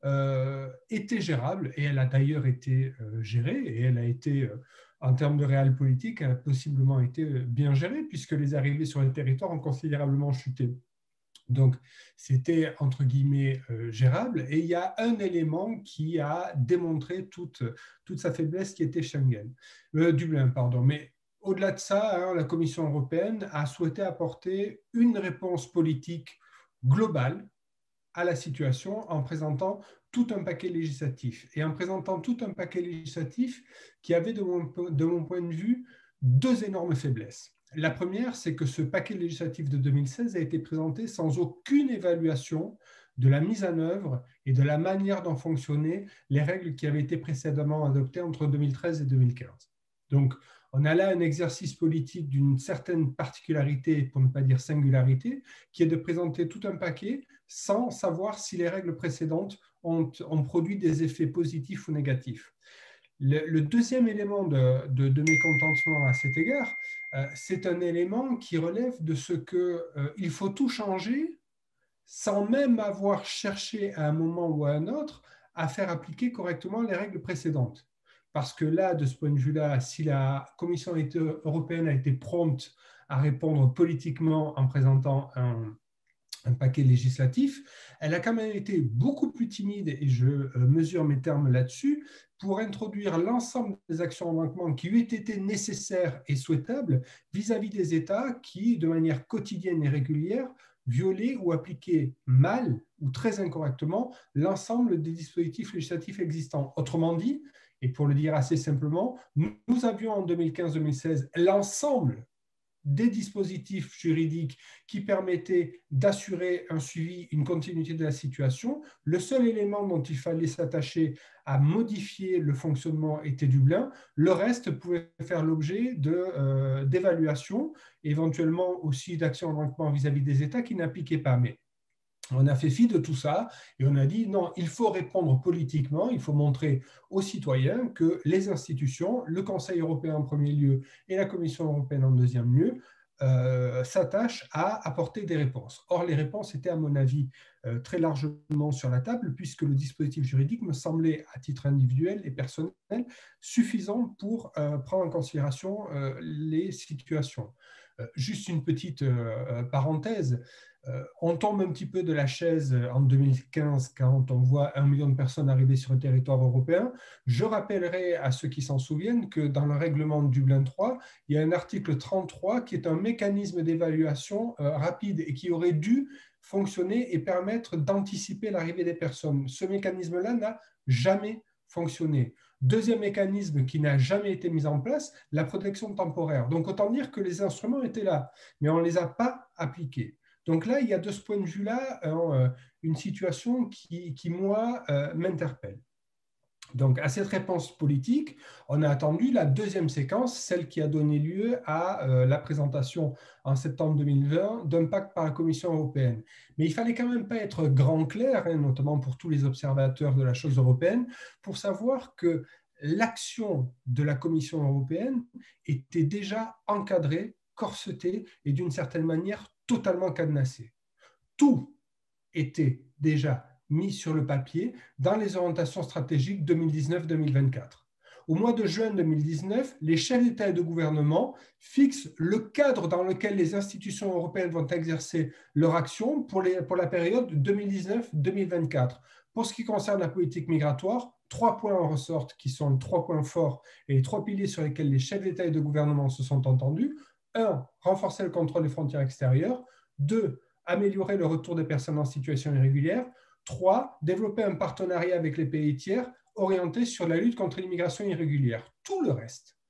était gérable, et elle a d'ailleurs été gérée, et elle a été, en termes de réel politique, elle a possiblement été bien gérée, puisque les arrivées sur le territoire ont considérablement chuté. Donc, c'était, entre guillemets, gérable. Et il y a un élément qui a démontré toute sa faiblesse, qui était Dublin, pardon. Mais au-delà de ça, hein, la Commission européenne a souhaité apporter une réponse politique globale à la situation en présentant tout un paquet législatif. Et en présentant tout un paquet législatif qui avait, de mon point de vue, deux énormes faiblesses. La première, c'est que ce paquet législatif de 2016 a été présenté sans aucune évaluation de la mise en œuvre et de la manière dont fonctionnaient les règles qui avaient été précédemment adoptées entre 2013 et 2015. Donc, on a là un exercice politique d'une certaine particularité, pour ne pas dire singularité, qui est de présenter tout un paquet sans savoir si les règles précédentes ont produit des effets positifs ou négatifs. Le deuxième élément de mécontentement à cet égard, c'est un élément qui relève de ce qu'il faut tout changer sans même avoir cherché à un moment ou à un autre à faire appliquer correctement les règles précédentes. Parce que là, de ce point de vue-là, si la Commission européenne a été prompte à répondre politiquement en présentant un paquet législatif, elle a quand même été beaucoup plus timide, et je mesure mes termes là-dessus, pour introduire l'ensemble des actions en manquement qui eût été nécessaires et souhaitables vis-à-vis des États qui, de manière quotidienne et régulière, violaient ou appliquaient mal ou très incorrectement l'ensemble des dispositifs législatifs existants. Autrement dit, et pour le dire assez simplement, nous avions en 2015-2016 l'ensemble des dispositifs juridiques qui permettaient d'assurer un suivi, une continuité de la situation. Le seul élément dont il fallait s'attacher à modifier le fonctionnement était Dublin. Le reste pouvait faire l'objet d'évaluations, éventuellement aussi d'actions en manquement vis-à-vis des États qui n'appliquaient pas. Mais On a fait fi de tout ça et on a dit non, il faut répondre politiquement, il faut montrer aux citoyens que les institutions, le Conseil européen en premier lieu et la Commission européenne en deuxième lieu, s'attachent à apporter des réponses. Or, les réponses étaient, à mon avis, très largement sur la table, puisque le dispositif juridique me semblait, à titre individuel et personnel, suffisant pour prendre en considération les situations. Juste une petite parenthèse. On tombe un petit peu de la chaise en 2015 quand on voit 1 million de personnes arriver sur le territoire européen. Je rappellerai à ceux qui s'en souviennent que dans le règlement de Dublin III, il y a un article 33 qui est un mécanisme d'évaluation rapide et qui aurait dû fonctionner et permettre d'anticiper l'arrivée des personnes. Ce mécanisme-là n'a jamais fonctionné. Deuxième mécanisme qui n'a jamais été mis en place, la protection temporaire. Donc autant dire que les instruments étaient là, mais on ne les a pas appliqués. Donc là, il y a de ce point de vue-là une situation qui moi, m'interpelle. Donc, à cette réponse politique, on a attendu la deuxième séquence, celle qui a donné lieu à la présentation en septembre 2020 d'un pacte par la Commission européenne. Mais il ne fallait quand même pas être grand clair, notamment pour tous les observateurs de la chose européenne, pour savoir que l'action de la Commission européenne était déjà encadrée, corsetée et d'une certaine manière totalement cadenassée. Tout était déjà mis sur le papier dans les orientations stratégiques 2019-2024. Au mois de juin 2019, les chefs d'État et de gouvernement fixent le cadre dans lequel les institutions européennes vont exercer leur action pour la période 2019-2024. Pour ce qui concerne la politique migratoire, 3 points en ressortent qui sont les 3 points forts et les 3 piliers sur lesquels les chefs d'État et de gouvernement se sont entendus. 1. Renforcer le contrôle des frontières extérieures. 2. Améliorer le retour des personnes en situation irrégulière. 3. Développer un partenariat avec les pays tiers orienté sur la lutte contre l'immigration irrégulière. Tout le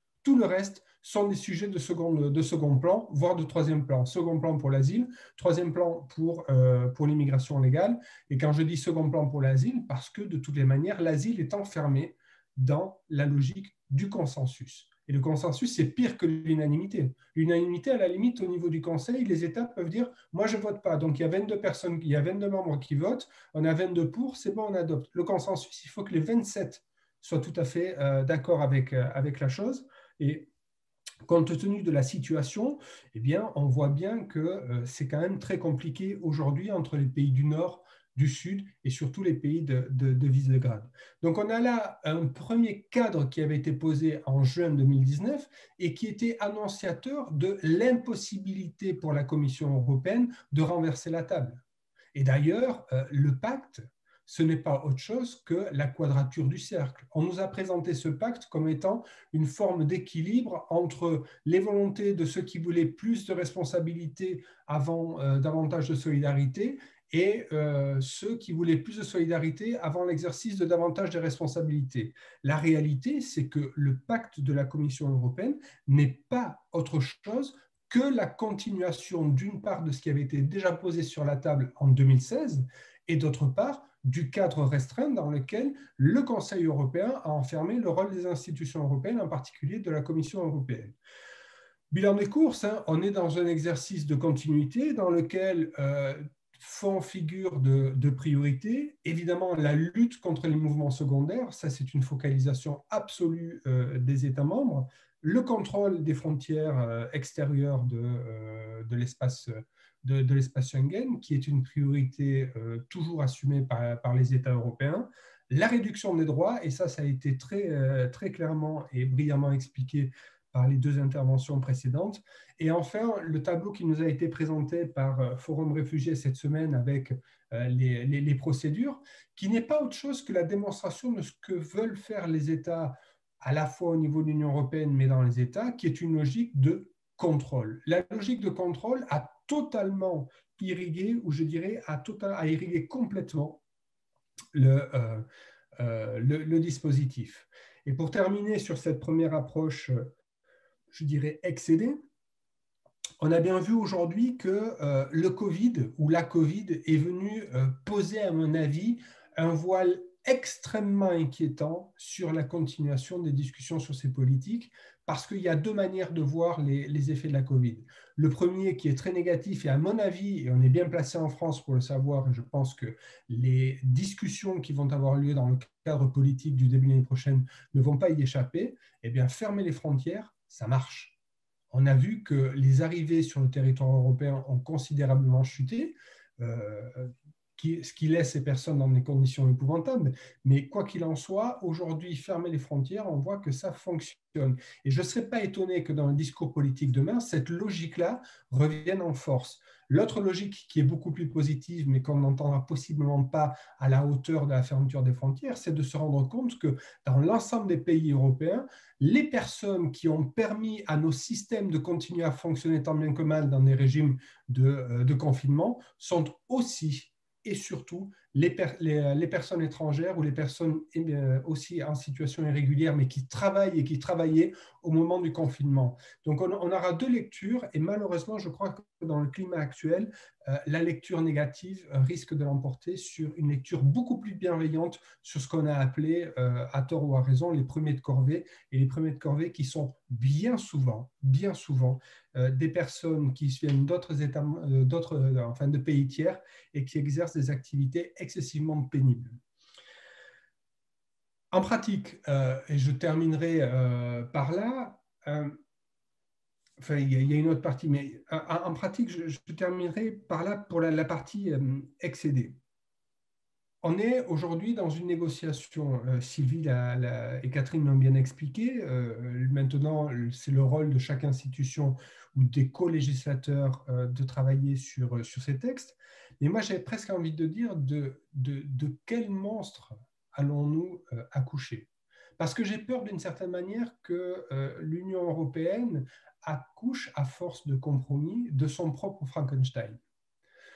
reste sont des sujets de second plan, voire de troisième plan. Second plan pour l'asile, troisième plan pour l'immigration légale. Et quand je dis second plan pour l'asile, parce que de toutes les manières, l'asile est enfermé dans la logique du consensus. Et le consensus, c'est pire que l'unanimité. L'unanimité, à la limite, au niveau du Conseil, les États peuvent dire « moi, je ne vote pas ». Donc, il y a 22 personnes, il y a 22 membres qui votent, on a 22 pour, c'est bon, on adopte. Le consensus, il faut que les 27 soient tout à fait d'accord avec la chose. Et compte tenu de la situation, eh bien, on voit bien que c'est quand même très compliqué aujourd'hui entre les pays du Nord, du Sud et surtout les pays de Visegrad. Donc on a là un premier cadre qui avait été posé en juin 2019 et qui était annonciateur de l'impossibilité pour la Commission européenne de renverser la table. Et d'ailleurs, le pacte, ce n'est pas autre chose que la quadrature du cercle. On nous a présenté ce pacte comme étant une forme d'équilibre entre les volontés de ceux qui voulaient plus de responsabilité avant davantage de solidarité et ceux qui voulaient plus de solidarité avant l'exercice de davantage de responsabilités. La réalité, c'est que le pacte de la Commission européenne n'est pas autre chose que la continuation d'une part de ce qui avait été déjà posé sur la table en 2016 et d'autre part du cadre restreint dans lequel le Conseil européen a enfermé le rôle des institutions européennes, en particulier de la Commission européenne. Bilan des courses, on est dans un exercice de continuité dans lequel font figure de priorité. Évidemment, la lutte contre les mouvements secondaires, ça c'est une focalisation absolue des États membres. Le contrôle des frontières extérieures de l'espace Schengen, qui est une priorité toujours assumée par les États européens. La réduction des droits, et ça a été très clairement et brillamment expliqué par les 2 interventions précédentes. Et enfin, le tableau qui nous a été présenté par Forum Réfugiés cette semaine avec les procédures, qui n'est pas autre chose que la démonstration de ce que veulent faire les États, à la fois au niveau de l'Union européenne, mais dans les États, qui est une logique de contrôle. La logique de contrôle a totalement irrigué, ou je dirais a irrigué complètement le dispositif. Et pour terminer sur cette première approche, je dirais excédée, on a bien vu aujourd'hui que le Covid ou la Covid est venu poser, à mon avis, un voile extrêmement inquiétant sur la continuation des discussions sur ces politiques, parce qu'il y a deux manières de voir les effets de la Covid. Le premier qui est très négatif, et à mon avis, et on est bien placé en France pour le savoir, et je pense que les discussions qui vont avoir lieu dans le cadre politique du début de l'année prochaine ne vont pas y échapper, eh bien fermer les frontières, ça marche. On a vu que les arrivées sur le territoire européen ont considérablement chuté, ce qui laisse ces personnes dans des conditions épouvantables. Mais quoi qu'il en soit, aujourd'hui, fermer les frontières, on voit que ça fonctionne. Et je ne serais pas étonné que dans le discours politique demain, cette logique-là revienne en force. L'autre logique qui est beaucoup plus positive, mais qu'on n'entendra possiblement pas à la hauteur de la fermeture des frontières, c'est de se rendre compte que dans l'ensemble des pays européens, les personnes qui ont permis à nos systèmes de continuer à fonctionner tant bien que mal dans des régimes de confinement sont aussi et surtout les personnes étrangères ou les personnes aussi en situation irrégulière, mais qui travaillent et qui travaillaient au moment du confinement. Donc, on aura deux lectures et malheureusement, je crois que dans le climat actuel, la lecture négative risque de l'emporter sur une lecture beaucoup plus bienveillante sur ce qu'on a appelé, à tort ou à raison, les premiers de corvée, et les premiers de corvée qui sont bien souvent, des personnes qui viennent d'autres États, de pays tiers et qui exercent des activités excessivement pénibles. En pratique, et je terminerai par là, il y a une autre partie, mais en pratique, je terminerai par là pour la partie excédée. On est aujourd'hui dans une négociation, Sylvie et Catherine l'ont bien expliqué, maintenant c'est le rôle de chaque institution ou des co-législateurs de travailler sur ces textes, mais moi j'ai presque envie de dire de quel monstre allons-nous accoucher? Parce que j'ai peur d'une certaine manière que l'Union européenne accouche à force de compromis de son propre Frankenstein. Pourquoi ?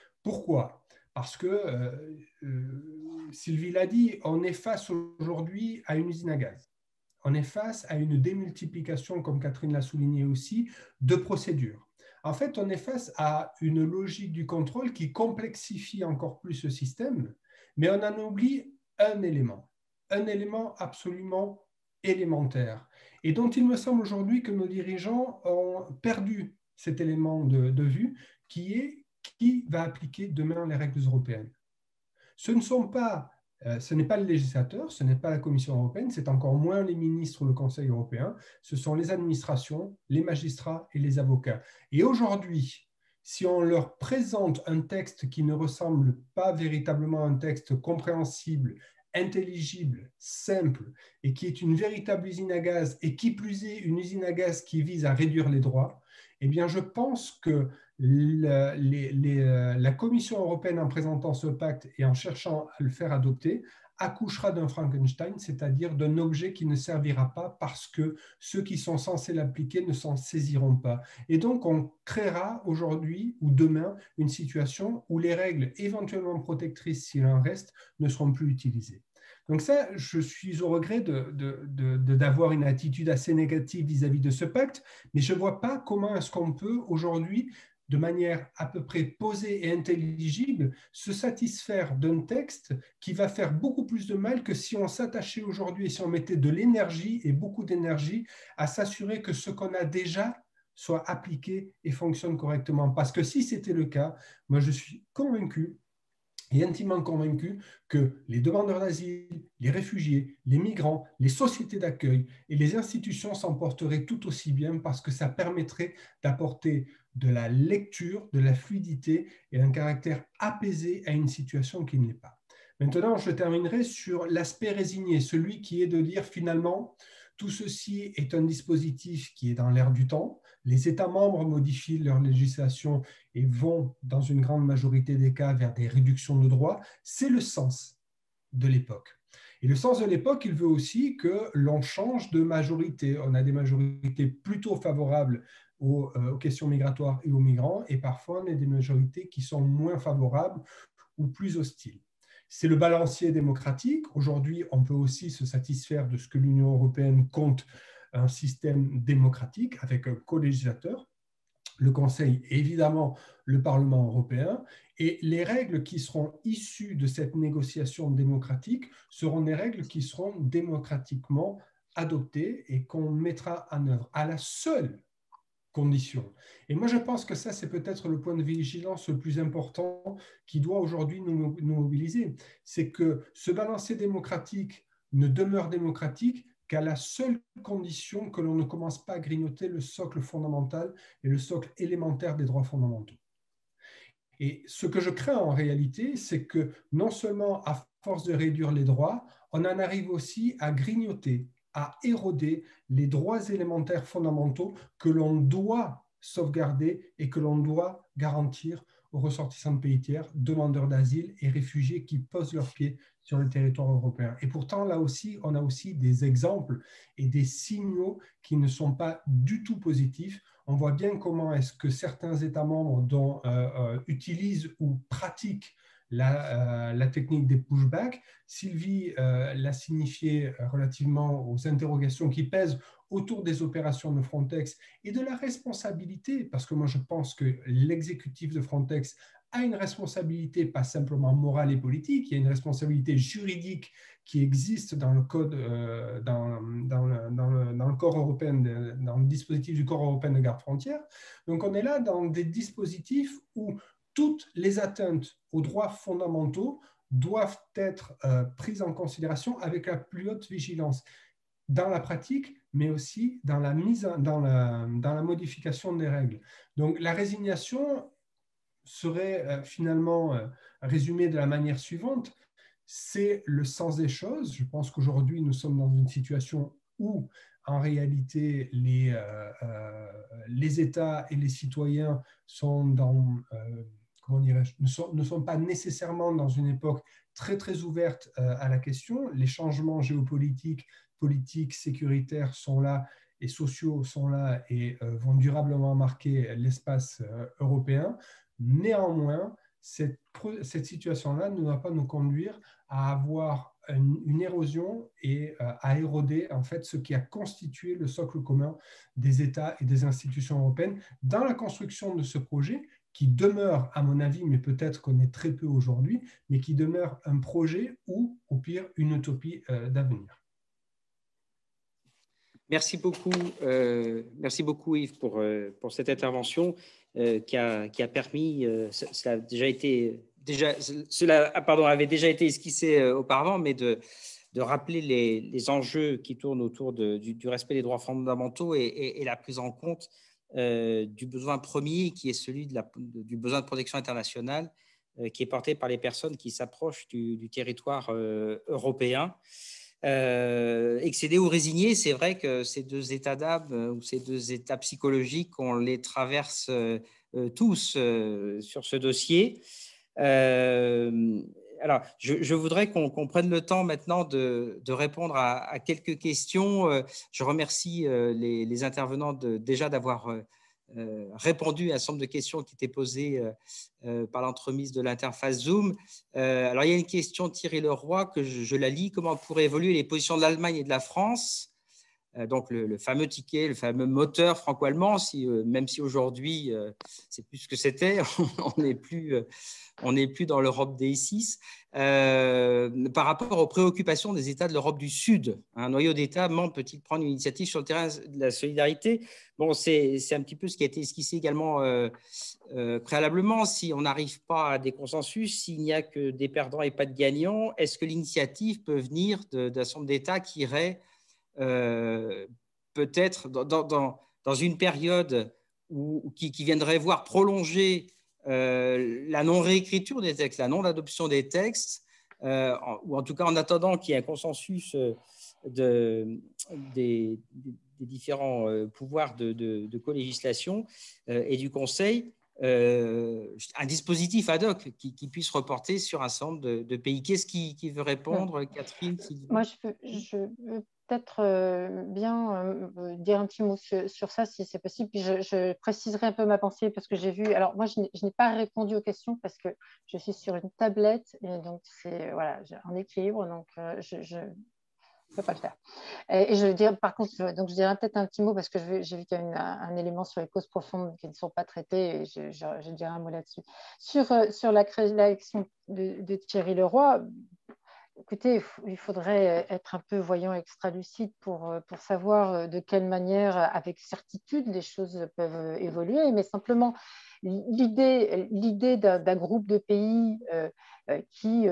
Parce que, Sylvie l'a dit, on est face aujourd'hui à une usine à gaz. On est face à une démultiplication, comme Catherine l'a souligné aussi, de procédures. En fait, on est face à une logique du contrôle qui complexifie encore plus ce système, mais on en oublie un élément absolument élémentaire, et dont il me semble aujourd'hui que nos dirigeants ont perdu cet élément de vue, qui est qui va appliquer demain les règles européennes. Ce n'est pas le législateur, ce n'est pas la Commission européenne, c'est encore moins les ministres ou le Conseil européen, ce sont les administrations, les magistrats et les avocats. Et aujourd'hui, si on leur présente un texte qui ne ressemble pas véritablement à un texte compréhensible, intelligible, simple, et qui est une véritable usine à gaz, et qui plus est une usine à gaz qui vise à réduire les droits, eh bien je pense que la Commission européenne, en présentant ce pacte et en cherchant à le faire adopter, accouchera d'un Frankenstein, c'est-à-dire d'un objet qui ne servira pas parce que ceux qui sont censés l'appliquer ne s'en saisiront pas. Et donc, on créera aujourd'hui ou demain une situation où les règles éventuellement protectrices, s'il en reste, ne seront plus utilisées. Donc ça, je suis au regret d'avoir une attitude assez négative vis-à-vis de ce pacte, mais je ne vois pas comment est-ce qu'on peut aujourd'hui, de manière à peu près posée et intelligible, se satisfaire d'un texte qui va faire beaucoup plus de mal que si on s'attachait aujourd'hui et si on mettait de l'énergie et beaucoup d'énergie à s'assurer que ce qu'on a déjà soit appliqué et fonctionne correctement. Parce que si c'était le cas, moi je suis convaincu et intimement convaincu que les demandeurs d'asile, les réfugiés, les migrants, les sociétés d'accueil et les institutions s'en porteraient tout aussi bien parce que ça permettrait d'apporter de la lecture, de la fluidité et un caractère apaisé à une situation qui ne l'est pas. Maintenant, je terminerai sur l'aspect résigné, celui qui est de dire finalement, tout ceci est un dispositif qui est dans l'air du temps. Les États membres modifient leur législation et vont, dans une grande majorité des cas, vers des réductions de droits. C'est le sens de l'époque. Et le sens de l'époque, il veut aussi que l'on change de majorité. On a des majorités plutôt favorables aux questions migratoires et aux migrants, et parfois on a des majorités qui sont moins favorables ou plus hostiles. C'est le balancier démocratique. Aujourd'hui, on peut aussi se satisfaire de ce que l'Union européenne compte un système démocratique avec un co-législateur, le Conseil et évidemment le Parlement européen. Et les règles qui seront issues de cette négociation démocratique seront des règles qui seront démocratiquement adoptées et qu'on mettra en œuvre à la seule condition. Et moi, je pense que ça, c'est peut-être le point de vigilance le plus important qui doit aujourd'hui nous mobiliser. C'est que ce balancier démocratique ne demeure démocratique qu'à la seule condition que l'on ne commence pas à grignoter le socle fondamental et le socle élémentaire des droits fondamentaux. Et ce que je crains en réalité, c'est que non seulement à force de réduire les droits, on en arrive aussi à grignoter, à éroder les droits élémentaires fondamentaux que l'on doit sauvegarder et que l'on doit garantir aux ressortissants de pays tiers, demandeurs d'asile et réfugiés qui posent leurs pieds sur le territoire européen. Et pourtant, là aussi, on a aussi des exemples et des signaux qui ne sont pas du tout positifs. On voit bien comment est-ce que certains États membres utilisent ou pratiquent la technique des pushbacks. Sylvie l'a signifié relativement aux interrogations qui pèsent autour des opérations de Frontex et de la responsabilité, parce que moi je pense que l'exécutif de Frontex a une responsabilité pas simplement morale et politique, il y a une responsabilité juridique qui existe dans le code, dans le corps européen, dans le dispositif du corps européen de garde frontière. Donc on est là dans des dispositifs où toutes les atteintes aux droits fondamentaux doivent être prises en considération avec la plus haute vigilance dans la pratique, mais aussi dans la modification des règles. Donc la résignation serait finalement résumée de la manière suivante: c'est le sens des choses. Je pense qu'aujourd'hui, nous sommes dans une situation où, en réalité, les États et les citoyens sont dans, comment dirais-je, ne sont pas nécessairement dans une époque très, très ouverte à la question. Les changements géopolitiques, politiques, sécuritaires sont là et sociaux sont là et vont durablement marquer l'espace européen. Néanmoins, cette situation-là ne doit pas nous conduire à avoir une érosion et à éroder en fait ce qui a constitué le socle commun des États et des institutions européennes dans la construction de ce projet qui demeure, à mon avis, mais peut-être qu'on est très peu aujourd'hui, mais qui demeure un projet ou, au pire, une utopie d'avenir. Merci beaucoup Yves pour cette intervention qui a permis, cela avait déjà été esquissé auparavant, mais de rappeler les enjeux qui tournent autour du respect des droits fondamentaux et la prise en compte du besoin premier qui est celui du besoin de protection internationale qui est porté par les personnes qui s'approchent du territoire européen. Excédé ou résigné, c'est vrai que ces deux états d'âme ou ces deux états psychologiques, on les traverse tous sur ce dossier. Alors, je voudrais qu'on prenne le temps maintenant de répondre à quelques questions. Je remercie les intervenants déjà d'avoir répondu à un certain nombre de questions qui étaient posées par l'entremise de l'interface Zoom. Alors, il y a une question de Thierry Leroy que je la lis. Comment pourraient évoluer les positions de l'Allemagne et de la France ? Donc, le fameux ticket, le fameux moteur franco-allemand, même si aujourd'hui, c'est plus ce que c'était, on n'est plus dans l'Europe des six, par rapport aux préoccupations des États de l'Europe du Sud. Un noyau d'États membres peut-il prendre une initiative sur le terrain de la solidarité ? Bon, c'est un petit peu ce qui a été esquissé également préalablement. Si on n'arrive pas à des consensus, s'il n'y a que des perdants et pas de gagnants, est-ce que l'initiative peut venir d'un certain nombre d'États qui iraient peut-être dans une période qui viendrait voir prolonger la non-réécriture des textes, la non-adoption des textes, ou en tout cas en attendant qu'il y ait un consensus des différents pouvoirs de co-législation et du Conseil, un dispositif ad hoc qui puisse reporter sur un certain nombre de pays. Qu'est-ce qui veut répondre, Catherine? Moi, je veux peut-être bien dire un petit mot sur ça, si c'est possible. Puis je préciserai un peu ma pensée parce que j'ai vu… Alors, moi, je n'ai pas répondu aux questions parce que je suis sur une tablette et donc c'est en équilibre, donc je ne peux pas le faire. Et je dirais, par contre, je dirais peut-être un petit mot parce que j'ai vu qu'il y a un élément sur les causes profondes qui ne sont pas traitées et je dirais un mot là-dessus. Sur la question de Thierry Leroy, Écoutez, il faudrait être un peu voyant extra-lucide pour savoir de quelle manière, avec certitude, les choses peuvent évoluer. Mais simplement, l'idée d'un groupe de pays qui,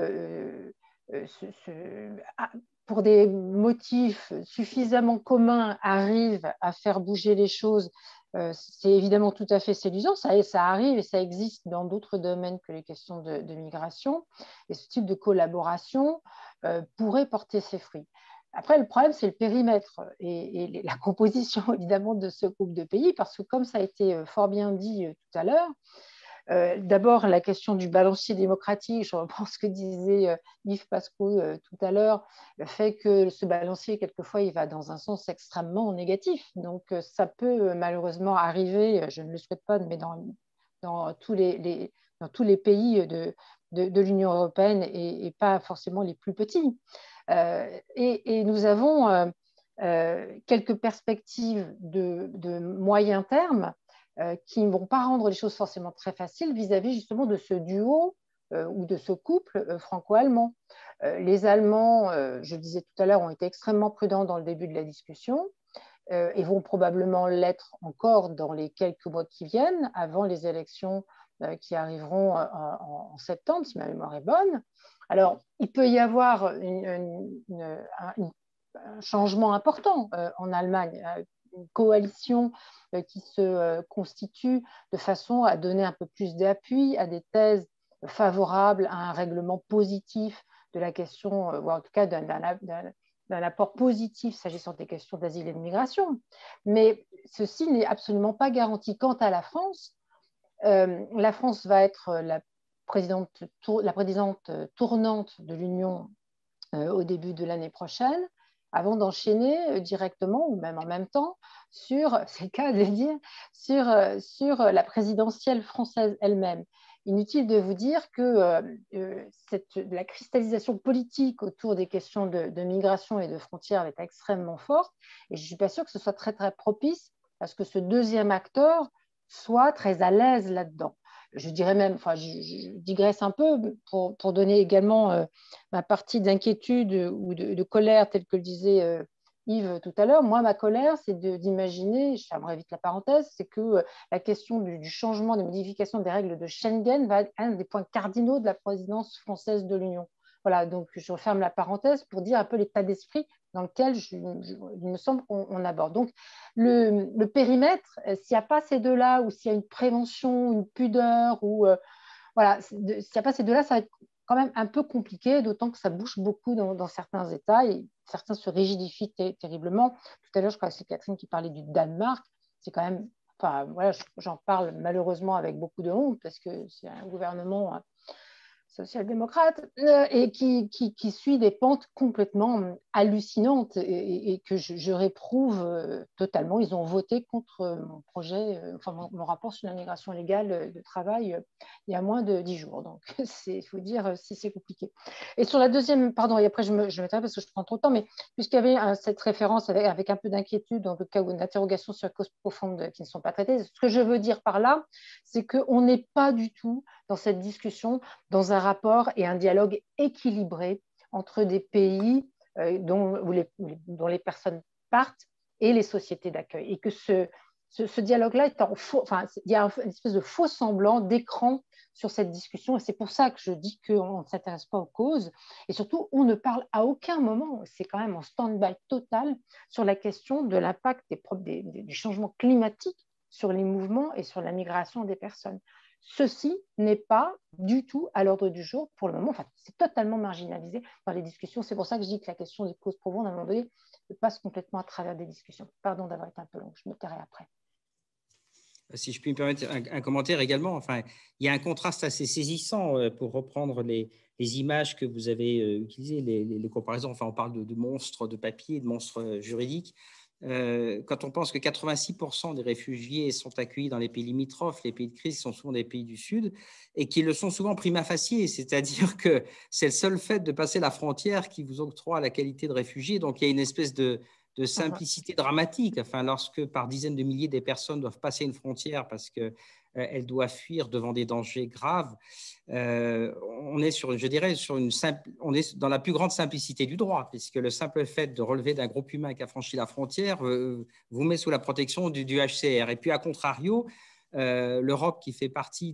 pour des motifs suffisamment communs, arrive à faire bouger les choses, c'est évidemment tout à fait séduisant. Ça arrive et ça existe dans d'autres domaines que les questions de migration. Et ce type de collaboration pourrait porter ses fruits. Après, le problème, c'est le périmètre et la composition, évidemment, de ce groupe de pays, parce que comme ça a été fort bien dit tout à l'heure, d'abord, la question du balancier démocratique, je reprends ce que disait Yves Pascoe tout à l'heure, le fait que ce balancier, quelquefois, il va dans un sens extrêmement négatif. Donc, ça peut malheureusement arriver, je ne le souhaite pas, mais dans tous les pays de l'Union européenne et pas forcément les plus petits. Et nous avons quelques perspectives de moyen terme qui ne vont pas rendre les choses forcément très faciles vis-à-vis justement de ce duo ou de ce couple franco-allemand. Les Allemands, je le disais tout à l'heure, ont été extrêmement prudents dans le début de la discussion et vont probablement l'être encore dans les quelques mois qui viennent, avant les élections qui arriveront en septembre, si ma mémoire est bonne. Alors, il peut y avoir un changement important en Allemagne, une coalition qui se constitue de façon à donner un peu plus d'appui à des thèses favorables à un règlement positif de la question, ou en tout cas d'un apport positif s'agissant des questions d'asile et de migration. Mais ceci n'est absolument pas garanti. Quant à la France va être la présidente tournante de l'Union au début de l'année prochaine, avant d'enchaîner directement ou même en même temps sur, c'est le cas de le dire, sur la présidentielle française elle-même. Inutile de vous dire que la cristallisation politique autour des questions de migration et de frontières est extrêmement forte et je ne suis pas sûre que ce soit très, très propice à ce que ce deuxième acteur soit très à l'aise là-dedans. Je dirais même, enfin, je digresse un peu pour donner également ma partie d'inquiétude ou de colère, telle que le disait Yves tout à l'heure. Moi, ma colère, c'est d'imaginer, je fermerai vite la parenthèse, c'est que la question du changement, des modifications des règles de Schengen va être un des points cardinaux de la présidence française de l'Union. Voilà, donc je referme la parenthèse pour dire un peu l'état d'esprit dans lequel il me semble qu'on aborde. Donc, le périmètre, s'il n'y a pas ces deux-là, ou s'il y a une prévention, une pudeur, ou voilà, s'il n'y a pas ces deux-là, ça va être quand même un peu compliqué, d'autant que ça bouge beaucoup dans certains États et certains se rigidifient terriblement. Tout à l'heure, je crois que c'est Catherine qui parlait du Danemark. C'est quand même, enfin, voilà, j'en parle malheureusement avec beaucoup de honte parce que c'est un gouvernement social-démocrate, et qui suit des pentes complètement hallucinantes et que je réprouve totalement. Ils ont voté contre mon projet, enfin mon rapport sur la migration légale de travail il y a moins de 10 jours. Donc, il faut dire si c'est compliqué. Et sur la deuxième, pardon, et après je m'éteins parce que je prends trop de temps, mais puisqu'il y avait cette référence avec un peu d'inquiétude, dans le cas où une interrogation sur les causes profondes qui ne sont pas traitées, ce que je veux dire par là, c'est qu'on n'est pas du tout dans cette discussion, dans un rapport et un dialogue équilibré entre des pays dont les personnes partent et les sociétés d'accueil. Et que ce dialogue-là est il y a une espèce de faux semblant d'écran sur cette discussion. Et c'est pour ça que je dis qu'on ne s'intéresse pas aux causes. Et surtout, on ne parle à aucun moment, c'est quand même en stand-by total, sur la question de l'impact du changement climatique sur les mouvements et sur la migration des personnes. Ceci n'est pas du tout à l'ordre du jour pour le moment. Enfin, c'est totalement marginalisé dans les discussions. C'est pour ça que je dis que la question des causes profondes, à un moment donné, passe complètement à travers des discussions. Pardon d'avoir été un peu long, je me tairai après. Si je puis me permettre un commentaire également, enfin, il y a un contraste assez saisissant pour reprendre les images que vous avez utilisées, les comparaisons. Enfin, on parle de monstres de papier, de monstres juridiques. Quand on pense que 86% des réfugiés sont accueillis dans les pays limitrophes, les pays de crise sont souvent des pays du Sud, et qui le sont souvent prima facie, c'est-à-dire que c'est le seul fait de passer la frontière qui vous octroie la qualité de réfugié. Donc, il y a une espèce de simplicité dramatique. Enfin, lorsque par dizaines de milliers des personnes doivent passer une frontière parce que elle doit fuir devant des dangers graves. On est on est dans la plus grande simplicité du droit, puisque le simple fait de relever d'un groupe humain qui a franchi la frontière vous met sous la protection du HCR. Et puis, à contrario, l'Europe qui fait partie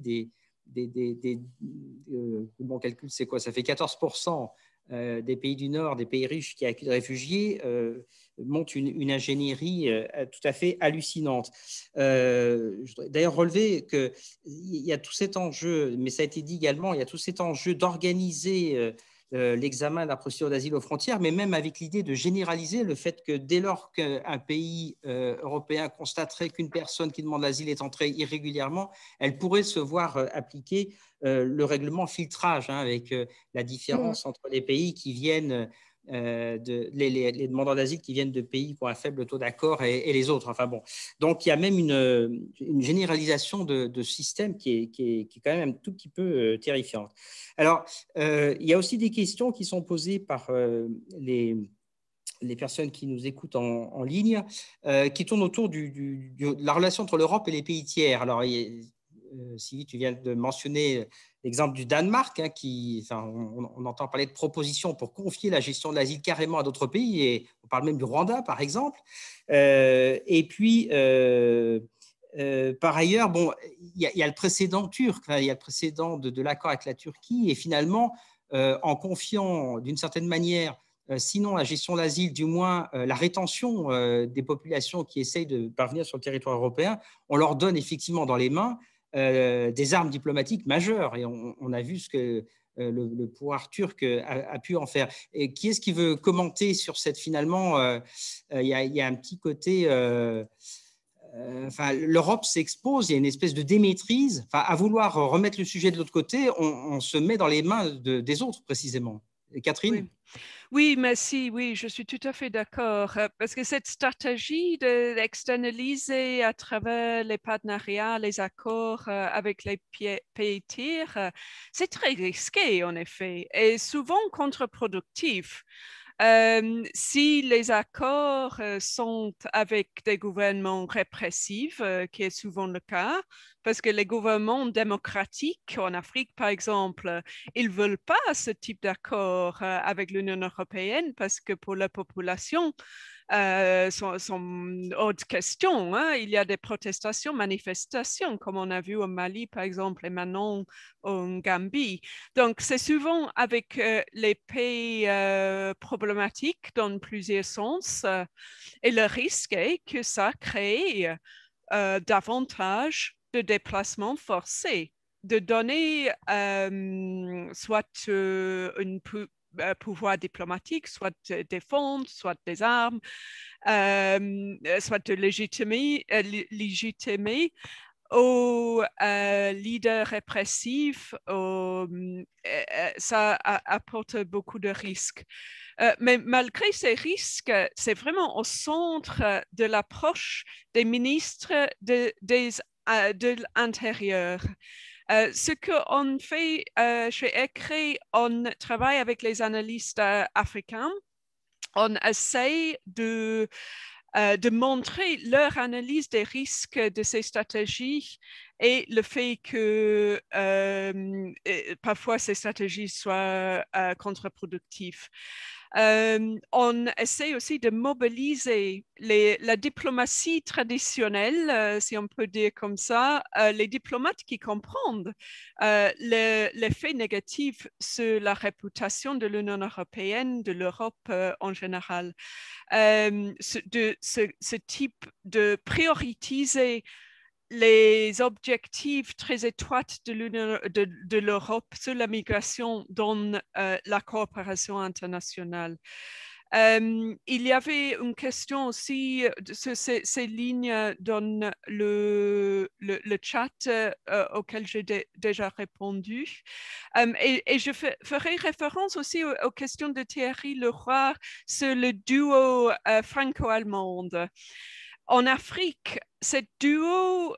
mon calcul, c'est quoi? Ça fait 14% des pays du Nord, des pays riches qui accueillent des réfugiés, montent une ingénierie tout à fait hallucinante. Je voudrais d'ailleurs relever qu'il y a tout cet enjeu, mais ça a été dit également, il y a tout cet enjeu d'organiser l'examen de la procédure d'asile aux frontières, mais même avec l'idée de généraliser le fait que dès lors qu'un pays européen constaterait qu'une personne qui demande l'asile est entrée irrégulièrement, elle pourrait se voir appliquer le règlement filtrage, avec la différence entre les pays qui viennent, les demandeurs d'asile qui viennent de pays qui ont un faible taux d'accord et les autres. Enfin bon. Donc il y a même une généralisation de système qui est quand même un tout petit peu terrifiante. Alors, il y a aussi des questions qui sont posées par les personnes qui nous écoutent en ligne, qui tournent autour de la relation entre l'Europe et les pays tiers. Alors, Sylvie, tu viens de mentionner l'exemple du Danemark, on entend parler de propositions pour confier la gestion de l'asile carrément à d'autres pays, et on parle même du Rwanda, par exemple. Et puis, par ailleurs, bon, il y a le précédent turc, il y a le précédent de l'accord avec la Turquie, et finalement, en confiant d'une certaine manière, sinon la gestion de l'asile, du moins la rétention des populations qui essayent de parvenir sur le territoire européen, on leur donne effectivement dans les mains des armes diplomatiques majeures, et on a vu ce que le pouvoir turc a pu en faire. Et qui est-ce qui veut commenter sur cette, finalement, il y a un petit côté... l'Europe s'expose, il y a une espèce de démaîtrise. À vouloir remettre le sujet de l'autre côté, on se met dans les mains des autres, précisément. Et Catherine? Oui. Oui, merci. Oui, je suis tout à fait d'accord. Parce que cette stratégie d'externaliser à travers les partenariats, les accords avec les pays tiers, c'est très risqué, en effet, et souvent contre-productif. Si les accords sont avec des gouvernements répressifs, qui est souvent le cas, parce que les gouvernements démocratiques en Afrique, par exemple, ils ne veulent pas ce type d'accord avec l'Union européenne parce que pour la population, sont hors de question. Il y a des protestations, manifestations, comme on a vu au Mali, par exemple, et maintenant en Gambie. Donc, c'est souvent avec les pays problématiques dans plusieurs sens. Et le risque est que ça crée davantage de déplacements forcés, de donner soit une pouvoir diplomatique, soit des fonds, soit des armes, soit de légitimer aux leaders répressifs, ça apporte beaucoup de risques. Mais malgré ces risques, c'est vraiment au centre de l'approche des ministres de l'Intérieur. Ce qu'on fait chez ECRE, on travaille avec les analystes africains. On essaie de montrer leur analyse des risques de ces stratégies et le fait que parfois ces stratégies soient contre-productives. On essaie aussi de mobiliser la diplomatie traditionnelle, si on peut dire comme ça, les diplomates qui comprennent l'effet négatif sur la réputation de l'Union européenne, de l'Europe en général. Ce type de prioriser les objectifs très étroits de l'Europe sur la migration dans la coopération internationale. Il y avait une question aussi sur ces lignes dans le chat auquel j'ai déjà répondu. Et je ferai référence aussi aux questions de Thierry Leroy sur le duo franco-allemand. En Afrique, ce duo,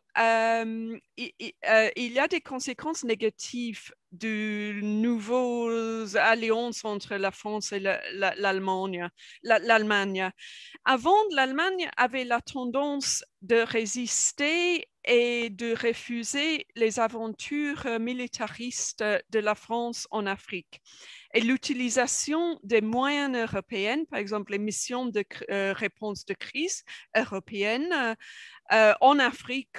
il y a des conséquences négatives de nouvelles alliances entre la France et l'Allemagne. Avant, l'Allemagne avait la tendance de résister et de refuser les aventures militaristes de la France en Afrique. Et l'utilisation des moyens européens, par exemple les missions de réponse de crise européennes, en Afrique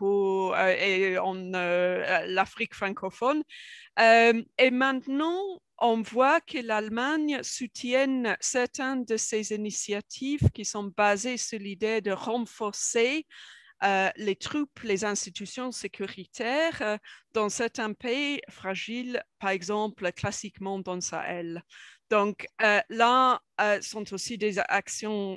et en l'Afrique francophone. Et maintenant, on voit que l'Allemagne soutient certaines de ces initiatives qui sont basées sur l'idée de renforcer les troupes, les institutions sécuritaires dans certains pays fragiles, par exemple classiquement dans le Sahel. Donc là, sont aussi des actions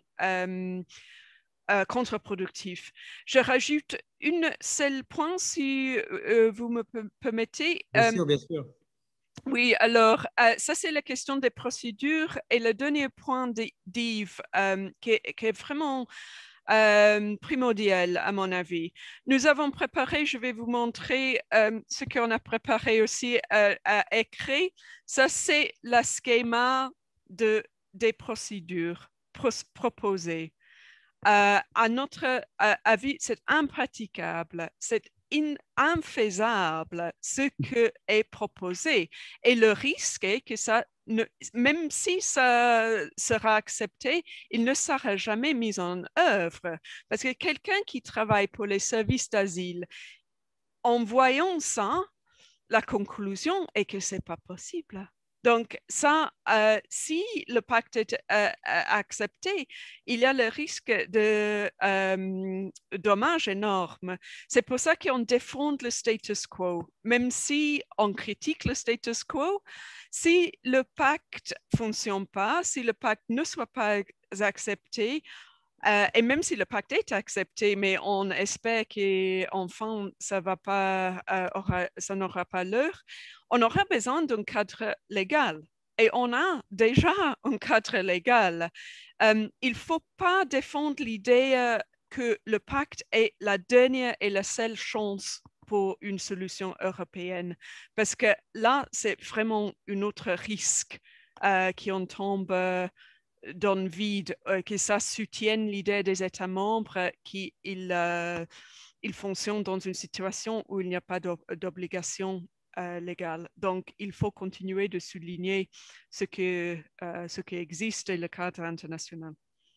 contre-productif. Je rajoute une seul point, si vous me permettez. Bien sûr, bien sûr. Oui, alors, ça, c'est la question des procédures. Et le dernier point d'Yves, qui est vraiment primordial, à mon avis. Nous avons préparé, je vais vous montrer ce qu'on a préparé aussi à écrire. Ça, c'est le schéma des procédures proposées. À notre avis, c'est impraticable, c'est infaisable ce qui est proposé. Et le risque est que ça, même si ça sera accepté, il ne sera jamais mis en œuvre. Parce que quelqu'un qui travaille pour les services d'asile, en voyant ça, la conclusion est que ce n'est pas possible. Donc, ça, si le pacte est accepté, il y a le risque de dommages énormes. C'est pour ça qu'on défend le status quo. Même si on critique le status quo, si le pacte ne fonctionne pas, si le pacte ne soit pas accepté, et même si le pacte est accepté, mais on espère qu'enfin, ça n'aura pas l'heure, on aura besoin d'un cadre légal. Et on a déjà un cadre légal. Il ne faut pas défendre l'idée que le pacte est la dernière et la seule chance pour une solution européenne. Parce que là, c'est vraiment un autre risque qui en tombe dans le vide, que ça soutienne l'idée des États membres qu'ils fonctionnent dans une situation où il n'y a pas d'obligation légale. Donc, il faut continuer de souligner ce qui existe et le cadre international.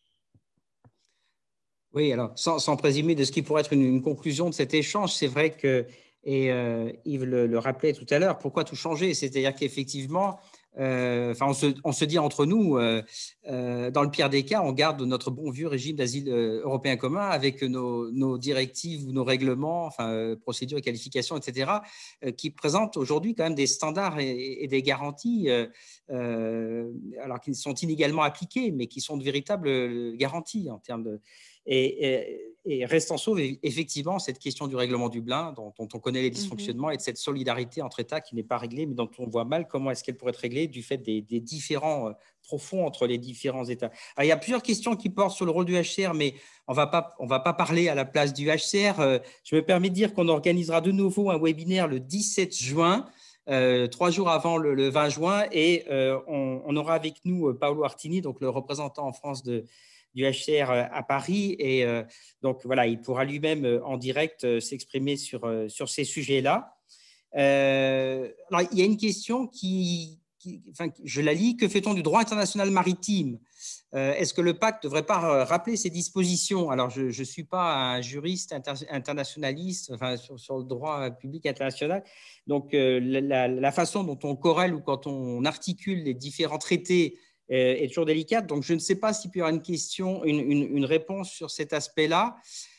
Oui, alors, sans présumer de ce qui pourrait être une conclusion de cet échange, c'est vrai que, et Yves le rappelait tout à l'heure, pourquoi tout changer? C'est-à-dire qu'effectivement, on se dit entre nous, dans le pire des cas, on garde notre bon vieux régime d'asile européen commun avec nos directives ou nos règlements, procédures et qualifications, etc., qui présentent aujourd'hui quand même des standards et des garanties, alors qu'ils sont inégalement appliqués, mais qui sont de véritables garanties en termes de… Et reste en sauve effectivement cette question du règlement Dublin dont on connaît les dysfonctionnements et de cette solidarité entre États qui n'est pas réglée, mais dont on voit mal comment est-ce qu'elle pourrait être réglée du fait des différends profonds entre les différents États. Alors, il y a plusieurs questions qui portent sur le rôle du HCR, mais on va pas parler à la place du HCR. Je me permets de dire qu'on organisera de nouveau un webinaire le 17 juin, 3 jours avant le 20 juin, et on aura avec nous Paolo Artini, donc le représentant en France du HCR à Paris. Et donc, voilà, il pourra lui-même en direct s'exprimer sur ces sujets-là. Alors, il y a une question je la lis. Que fait-on du droit international maritime? Est-ce que le pacte ne devrait pas rappeler ces dispositions? Alors, je ne suis pas un juriste internationaliste sur le droit public international. Donc, la façon dont on corrèle ou quand on articule les différents traités est toujours délicate. Donc, je ne sais pas s'il peut y avoir une question, une réponse sur cet aspect-là.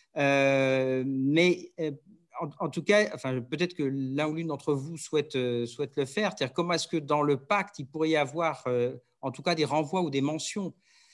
Mais en tout cas, peut-être que l'un ou l'une d'entre vous souhaite le faire. C'est-à-dire, comment est-ce que dans le pacte, il pourrait y avoir en tout cas des renvois ou des mentions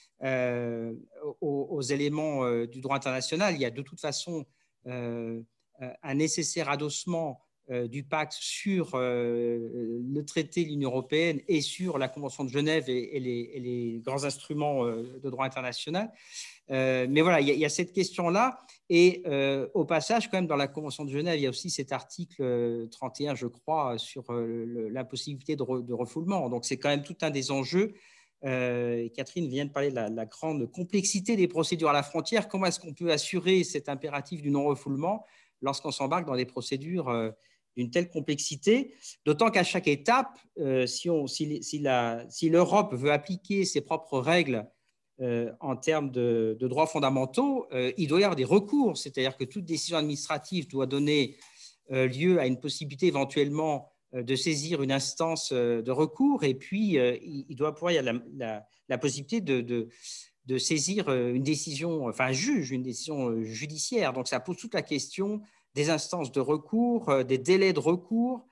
aux éléments du droit international? Il y a de toute façon un nécessaire adossement du pacte sur le traité de l'Union européenne et sur la Convention de Genève et les grands instruments de droit international. Mais voilà, il y a cette question-là. Et au passage, quand même, dans la Convention de Genève, il y a aussi cet article 31, je crois, sur l'impossibilité de refoulement. Donc, c'est quand même tout un des enjeux. Catherine vient de parler de la grande complexité des procédures à la frontière. Comment est-ce qu'on peut assurer cet impératif du non-refoulement lorsqu'on s'embarque dans des procédures d'une telle complexité, d'autant qu'à chaque étape, si l'Europe veut appliquer ses propres règles en termes de droits fondamentaux, il doit y avoir des recours, c'est-à-dire que toute décision administrative doit donner lieu à une possibilité éventuellement de saisir une instance de recours, et puis il doit pouvoir y avoir la possibilité de saisir une décision, enfin un juge, une décision judiciaire. Donc ça pose toute la question des instances de recours, des délais de recours.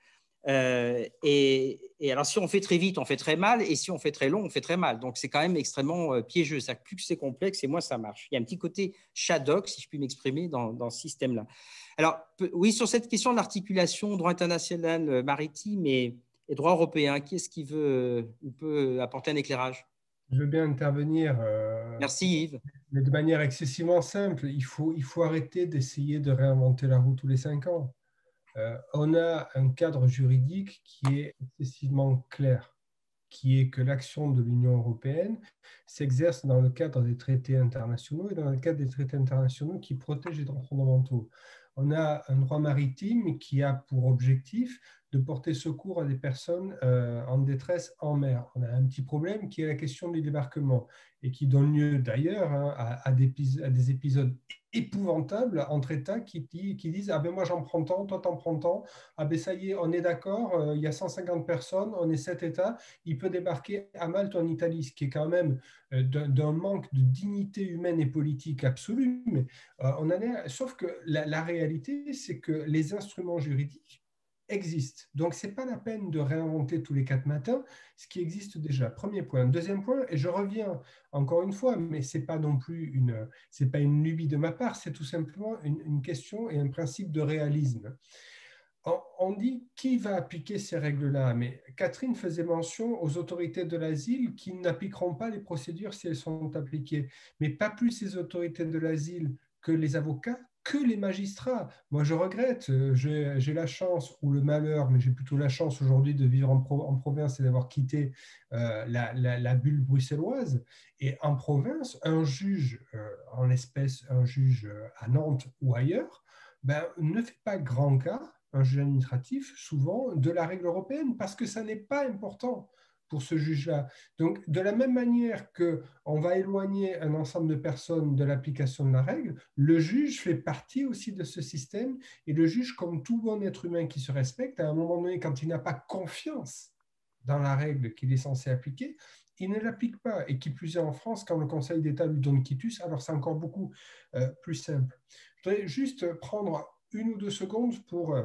Et alors, si on fait très vite, on fait très mal, et si on fait très long, on fait très mal. Donc, c'est quand même extrêmement piégeux. C'est-à-dire que plus c'est complexe, et moins ça marche. Il y a un petit côté Shadok, si je puis m'exprimer, dans ce système-là. Alors, oui, sur cette question de l'articulation droit international maritime et droit européen, qui est-ce qui veut ou peut apporter un éclairage? Je veux bien intervenir. Merci Yves. Mais de manière excessivement simple, il faut arrêter d'essayer de réinventer la roue tous les 5 ans. On a un cadre juridique qui est excessivement clair, qui est que l'action de l'Union européenne s'exerce dans le cadre des traités internationaux et dans le cadre des traités internationaux qui protègent les droits fondamentaux. On a un droit maritime qui a pour objectif de porter secours à des personnes en détresse en mer. On a un petit problème qui est la question du débarquement et qui donne lieu d'ailleurs à des épisodes épouvantables entre États qui disent « Ah ben moi j'en prends tant, toi t'en prends tant, ah ben ça y est, on est d'accord, il y a 150 personnes, on est 7 États, il peut débarquer à Malte ou en Italie », ce qui est quand même d'un manque de dignité humaine et politique absolue. Mais, sauf que la réalité, c'est que les instruments juridiques existent. Donc, ce n'est pas la peine de réinventer tous les 4 matins ce qui existe déjà. Premier point. Deuxième point, et je reviens encore une fois, mais ce n'est pas non plus une lubie de ma part, c'est tout simplement une question et un principe de réalisme. On dit qui va appliquer ces règles-là, mais Catherine faisait mention aux autorités de l'asile qui n'appliqueront pas les procédures si elles sont appliquées, mais pas plus les autorités de l'asile que les avocats, que les magistrats. Moi, je regrette, j'ai la chance ou le malheur, mais j'ai plutôt la chance aujourd'hui de vivre en province et d'avoir quitté la bulle bruxelloise. Et en province, un juge, en l'espèce un juge à Nantes ou ailleurs, ne fait pas grand cas, un juge administratif, souvent, de la règle européenne, parce que ça n'est pas important pour ce juge-là. Donc, de la même manière qu'on va éloigner un ensemble de personnes de l'application de la règle, le juge fait partie aussi de ce système, et le juge, comme tout bon être humain qui se respecte, à un moment donné, quand il n'a pas confiance dans la règle qu'il est censé appliquer, il ne l'applique pas. Et qui plus est en France, quand le Conseil d'État lui donne quitus, alors c'est encore beaucoup plus simple. Je voudrais juste prendre 1 ou 2 secondes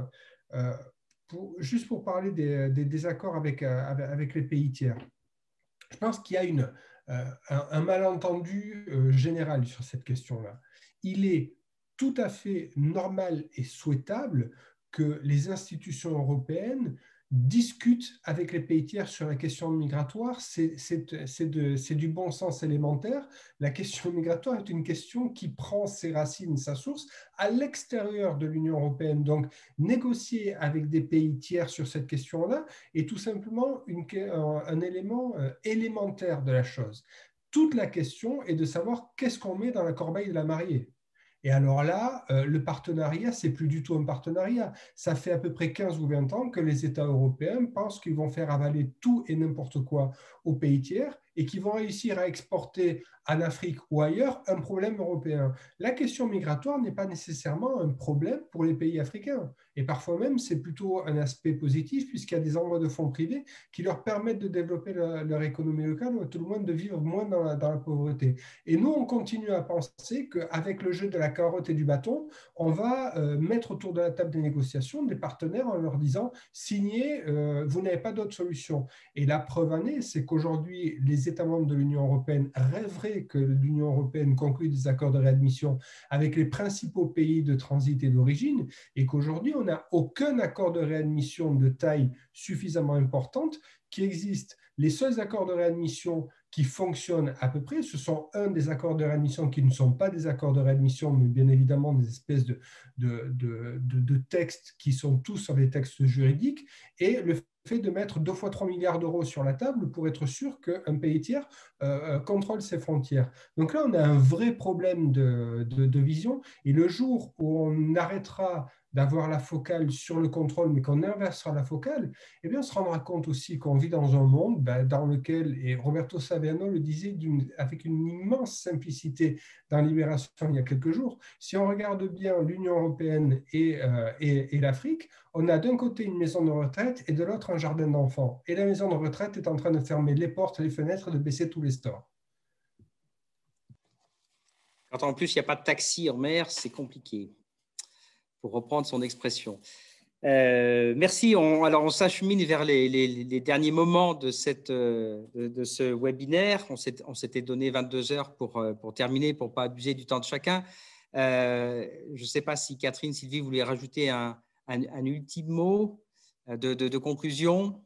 juste pour parler des désaccords avec les pays tiers. Je pense qu'il y a un malentendu général sur cette question-là. Il est tout à fait normal et souhaitable que les institutions européennes discutent avec les pays tiers sur la question migratoire. C'est du bon sens élémentaire. La question migratoire est une question qui prend ses racines, sa source, à l'extérieur de l'Union européenne. Donc, négocier avec des pays tiers sur cette question-là est tout simplement un élément élémentaire de la chose. Toute la question est de savoir qu'est-ce qu'on met dans la corbeille de la mariée. Et alors là, le partenariat, ce n'est plus du tout un partenariat. Ça fait à peu près 15 ou 20 ans que les États européens pensent qu'ils vont faire avaler tout et n'importe quoi aux pays tiers et qu'ils vont réussir à exporter en Afrique ou ailleurs un problème européen. La question migratoire n'est pas nécessairement un problème pour les pays africains. Et parfois même, c'est plutôt un aspect positif puisqu'il y a des envois de fonds privés qui leur permettent de développer leur économie locale ou à tout le moins de vivre moins dans la pauvreté. Et nous, on continue à penser qu'avec le jeu de la carotte et du bâton, on va mettre autour de la table des négociations des partenaires en leur disant « signez, vous n'avez pas d'autre solution ». Et la preuve en est, c'est qu'aujourd'hui, les États membres de l'Union européenne rêveraient que l'Union européenne conclue des accords de réadmission avec les principaux pays de transit et d'origine, et qu'aujourd'hui, on n'a aucun accord de réadmission de taille suffisamment importante qui existe. Les seuls accords de réadmission qui fonctionnent à peu près, ce sont des accords de réadmission qui ne sont pas des accords de réadmission, mais bien évidemment des espèces de textes qui sont tous sur des textes juridiques, et le fait de mettre 2 fois 3 milliards d'euros sur la table pour être sûr qu'un pays tiers contrôle ses frontières. Donc là, on a un vrai problème de vision, et le jour où on arrêtera d'avoir la focale sur le contrôle, mais qu'on inversera la focale, eh bien, on se rendra compte aussi qu'on vit dans un monde dans lequel, et Roberto Saviano le disait avec une immense simplicité dans Libération il y a quelques jours, si on regarde bien l'Union européenne et l'Afrique, on a d'un côté une maison de retraite et de l'autre un jardin d'enfants. Et la maison de retraite est en train de fermer les portes, les fenêtres, de baisser tous les stores. Quand en plus il n'y a pas de taxi en mer, c'est compliqué, pour reprendre son expression. Merci. Alors, on s'achemine vers les derniers moments de ce webinaire. On s'était donné 22 heures pour terminer, pour ne pas abuser du temps de chacun. Je ne sais pas si Catherine, Sylvie, vous voulez rajouter un ultime mot de conclusion.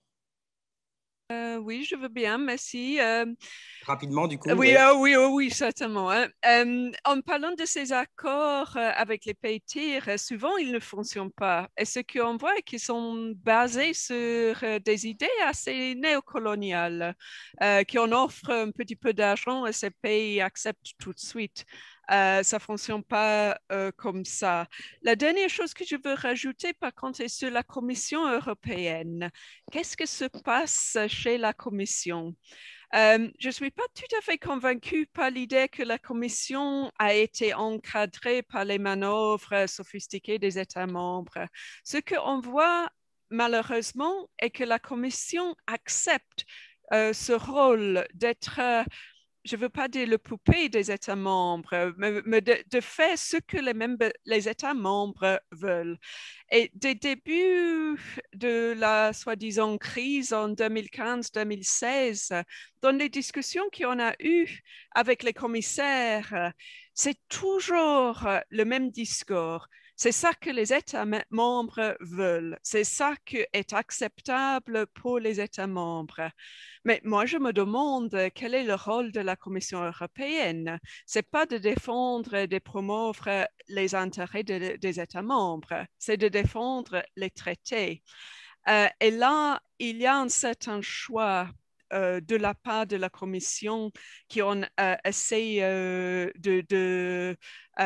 Oui, je veux bien, merci. Rapidement, du coup. Oui, certainement. Hein. En parlant de ces accords avec les pays tiers, souvent ils ne fonctionnent pas. Et ce qu'on voit est qu'ils sont basés sur des idées assez néocoloniales, qu'on offre un petit peu d'argent et ces pays acceptent tout de suite. Ça ne fonctionne pas comme ça. La dernière chose que je veux rajouter, par contre, est sur la Commission européenne. Qu'est-ce que se passe chez la Commission? Je ne suis pas tout à fait convaincue par l'idée que la Commission a été encadrée par les manœuvres sophistiquées des États membres. Ce qu'on voit malheureusement est que la Commission accepte ce rôle d'être je ne veux pas dire le poupée des États membres, mais de faire ce que les États membres veulent. Et des débuts de la soi-disant crise en 2015-2016, dans les discussions qu'on a eues avec les commissaires, c'est toujours le même discours. C'est ça que les États membres veulent. C'est ça qui est acceptable pour les États membres. Mais moi, je me demande quel est le rôle de la Commission européenne. Ce n'est pas de défendre et de promouvoir les intérêts des États membres, c'est de défendre les traités. Et là, il y a un certain choix de la part de la Commission qui ont essayé de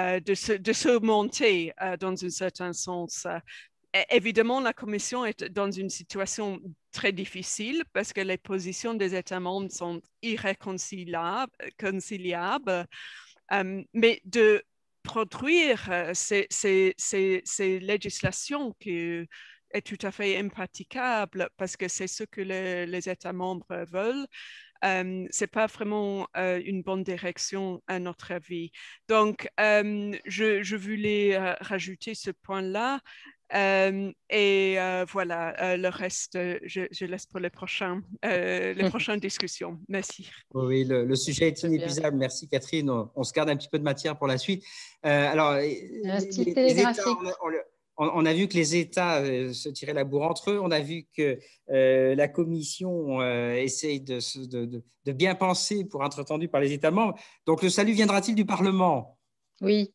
se monter dans un certain sens. Évidemment, la Commission est dans une situation très difficile parce que les positions des États membres sont irréconciliables, mais de produire ces législations qui est tout à fait impraticable parce que c'est ce que les États membres veulent. Ce n'est pas vraiment une bonne direction à notre avis. Donc, je voulais rajouter ce point-là. Voilà, le reste, je laisse pour les prochaines discussions. Merci. Oui, le sujet est inépuisable. Merci Catherine. On se garde un petit peu de matière pour la suite. Alors, les États, on a vu que les États se tiraient la bourre entre eux. On a vu que la Commission essaye de bien penser pour être entendue par les États membres. Donc, le salut viendra-t-il du Parlement ? Oui.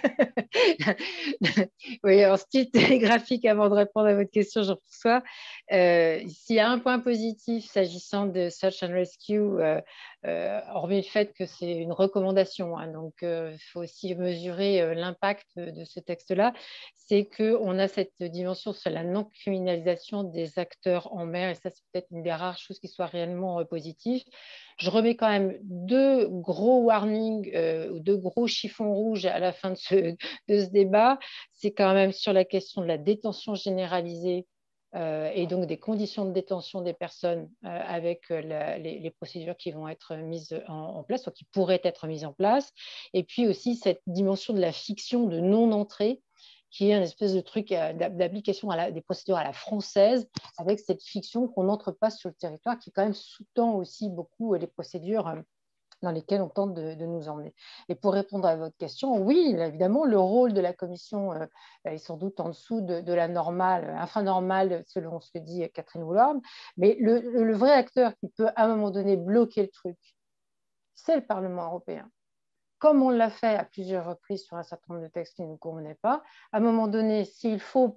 Oui, en style télégraphique, avant de répondre à votre question, Jean-François, s'il y a un point positif s'agissant de Search and Rescue, hormis le fait que c'est une recommandation, hein, donc il faut aussi mesurer l'impact de ce texte-là, c'est qu'on a cette dimension sur la non-criminalisation des acteurs en mer, et ça, c'est peut-être une des rares choses qui soit réellement positive. Je remets quand même 2 gros warnings ou 2 gros chiffons rouges à la fin de ce débat. C'est quand même sur la question de la détention généralisée et donc des conditions de détention des personnes avec les procédures qui vont être mises en place, ou qui pourraient être mises en place. Et puis aussi cette dimension de la fiction de non-entrée qui est une espèce de truc d'application des procédures à la française, avec cette fiction qu'on n'entre pas sur le territoire, qui quand même sous-tend aussi beaucoup les procédures dans lesquelles on tente de nous emmener. Et pour répondre à votre question, oui, évidemment, le rôle de la commission est sans doute en dessous de la normale, infranormale, selon ce que dit Catherine Woolard, mais le vrai acteur qui peut à un moment donné bloquer le truc, c'est le Parlement européen. Comme on l'a fait à plusieurs reprises sur un certain nombre de textes qui ne nous convenaient pas, à un moment donné, s'il faut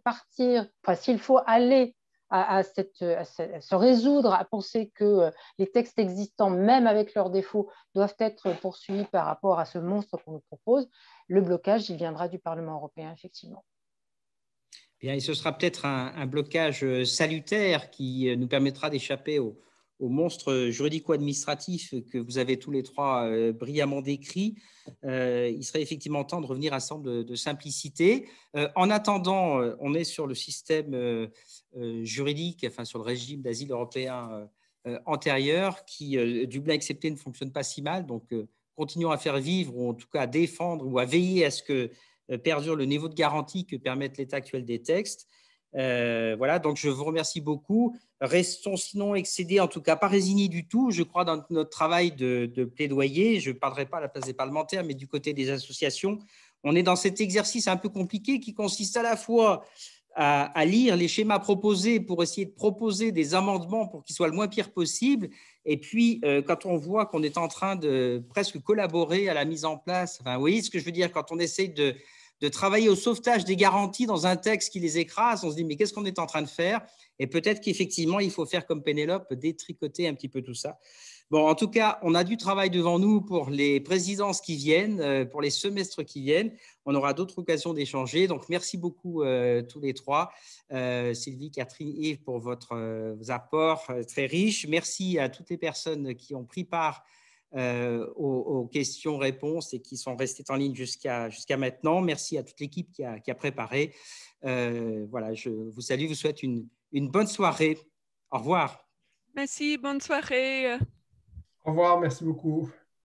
aller à se résoudre à penser que les textes existants, même avec leurs défauts, doivent être poursuivis par rapport à ce monstre qu'on nous propose, le blocage, il viendra du Parlement européen, effectivement. Bien, et ce sera peut-être un blocage salutaire qui nous permettra d'échapper au monstre juridico-administratif que vous avez tous les trois brillamment décrit. Il serait effectivement temps de revenir à un centre de simplicité. En attendant, on est sur le système juridique, enfin sur le régime d'asile européen antérieur qui, Dublin accepté, ne fonctionne pas si mal. Donc, continuons à faire vivre, ou en tout cas à défendre ou à veiller à ce que perdure le niveau de garantie que permettent l'état actuel des textes. Voilà, donc je vous remercie beaucoup. Restons sinon excédés, en tout cas pas résignés du tout. Je crois dans notre travail de plaidoyer, je ne parlerai pas à la place des parlementaires, mais du côté des associations, on est dans cet exercice un peu compliqué qui consiste à la fois à lire les schémas proposés pour essayer de proposer des amendements pour qu'ils soient le moins pire possible. Et puis, quand on voit qu'on est en train de presque collaborer à la mise en place, enfin, vous voyez ce que je veux dire, quand on essaye de travailler au sauvetage des garanties dans un texte qui les écrase, on se dit mais qu'est-ce qu'on est en train de faire? Et peut-être qu'effectivement, il faut faire comme Pénélope, détricoter un petit peu tout ça. Bon, en tout cas, on a du travail devant nous pour les présidences qui viennent, pour les semestres qui viennent. On aura d'autres occasions d'échanger. Donc, merci beaucoup tous les trois. Sylvie, Catherine, Yves, pour vos apports très riches. Merci à toutes les personnes qui ont pris part aux questions-réponses et qui sont restées en ligne jusqu'à maintenant. Merci à toute l'équipe qui a préparé. Voilà, je vous salue, vous souhaite une bonne soirée. Au revoir. Merci, bonne soirée. Au revoir, merci beaucoup.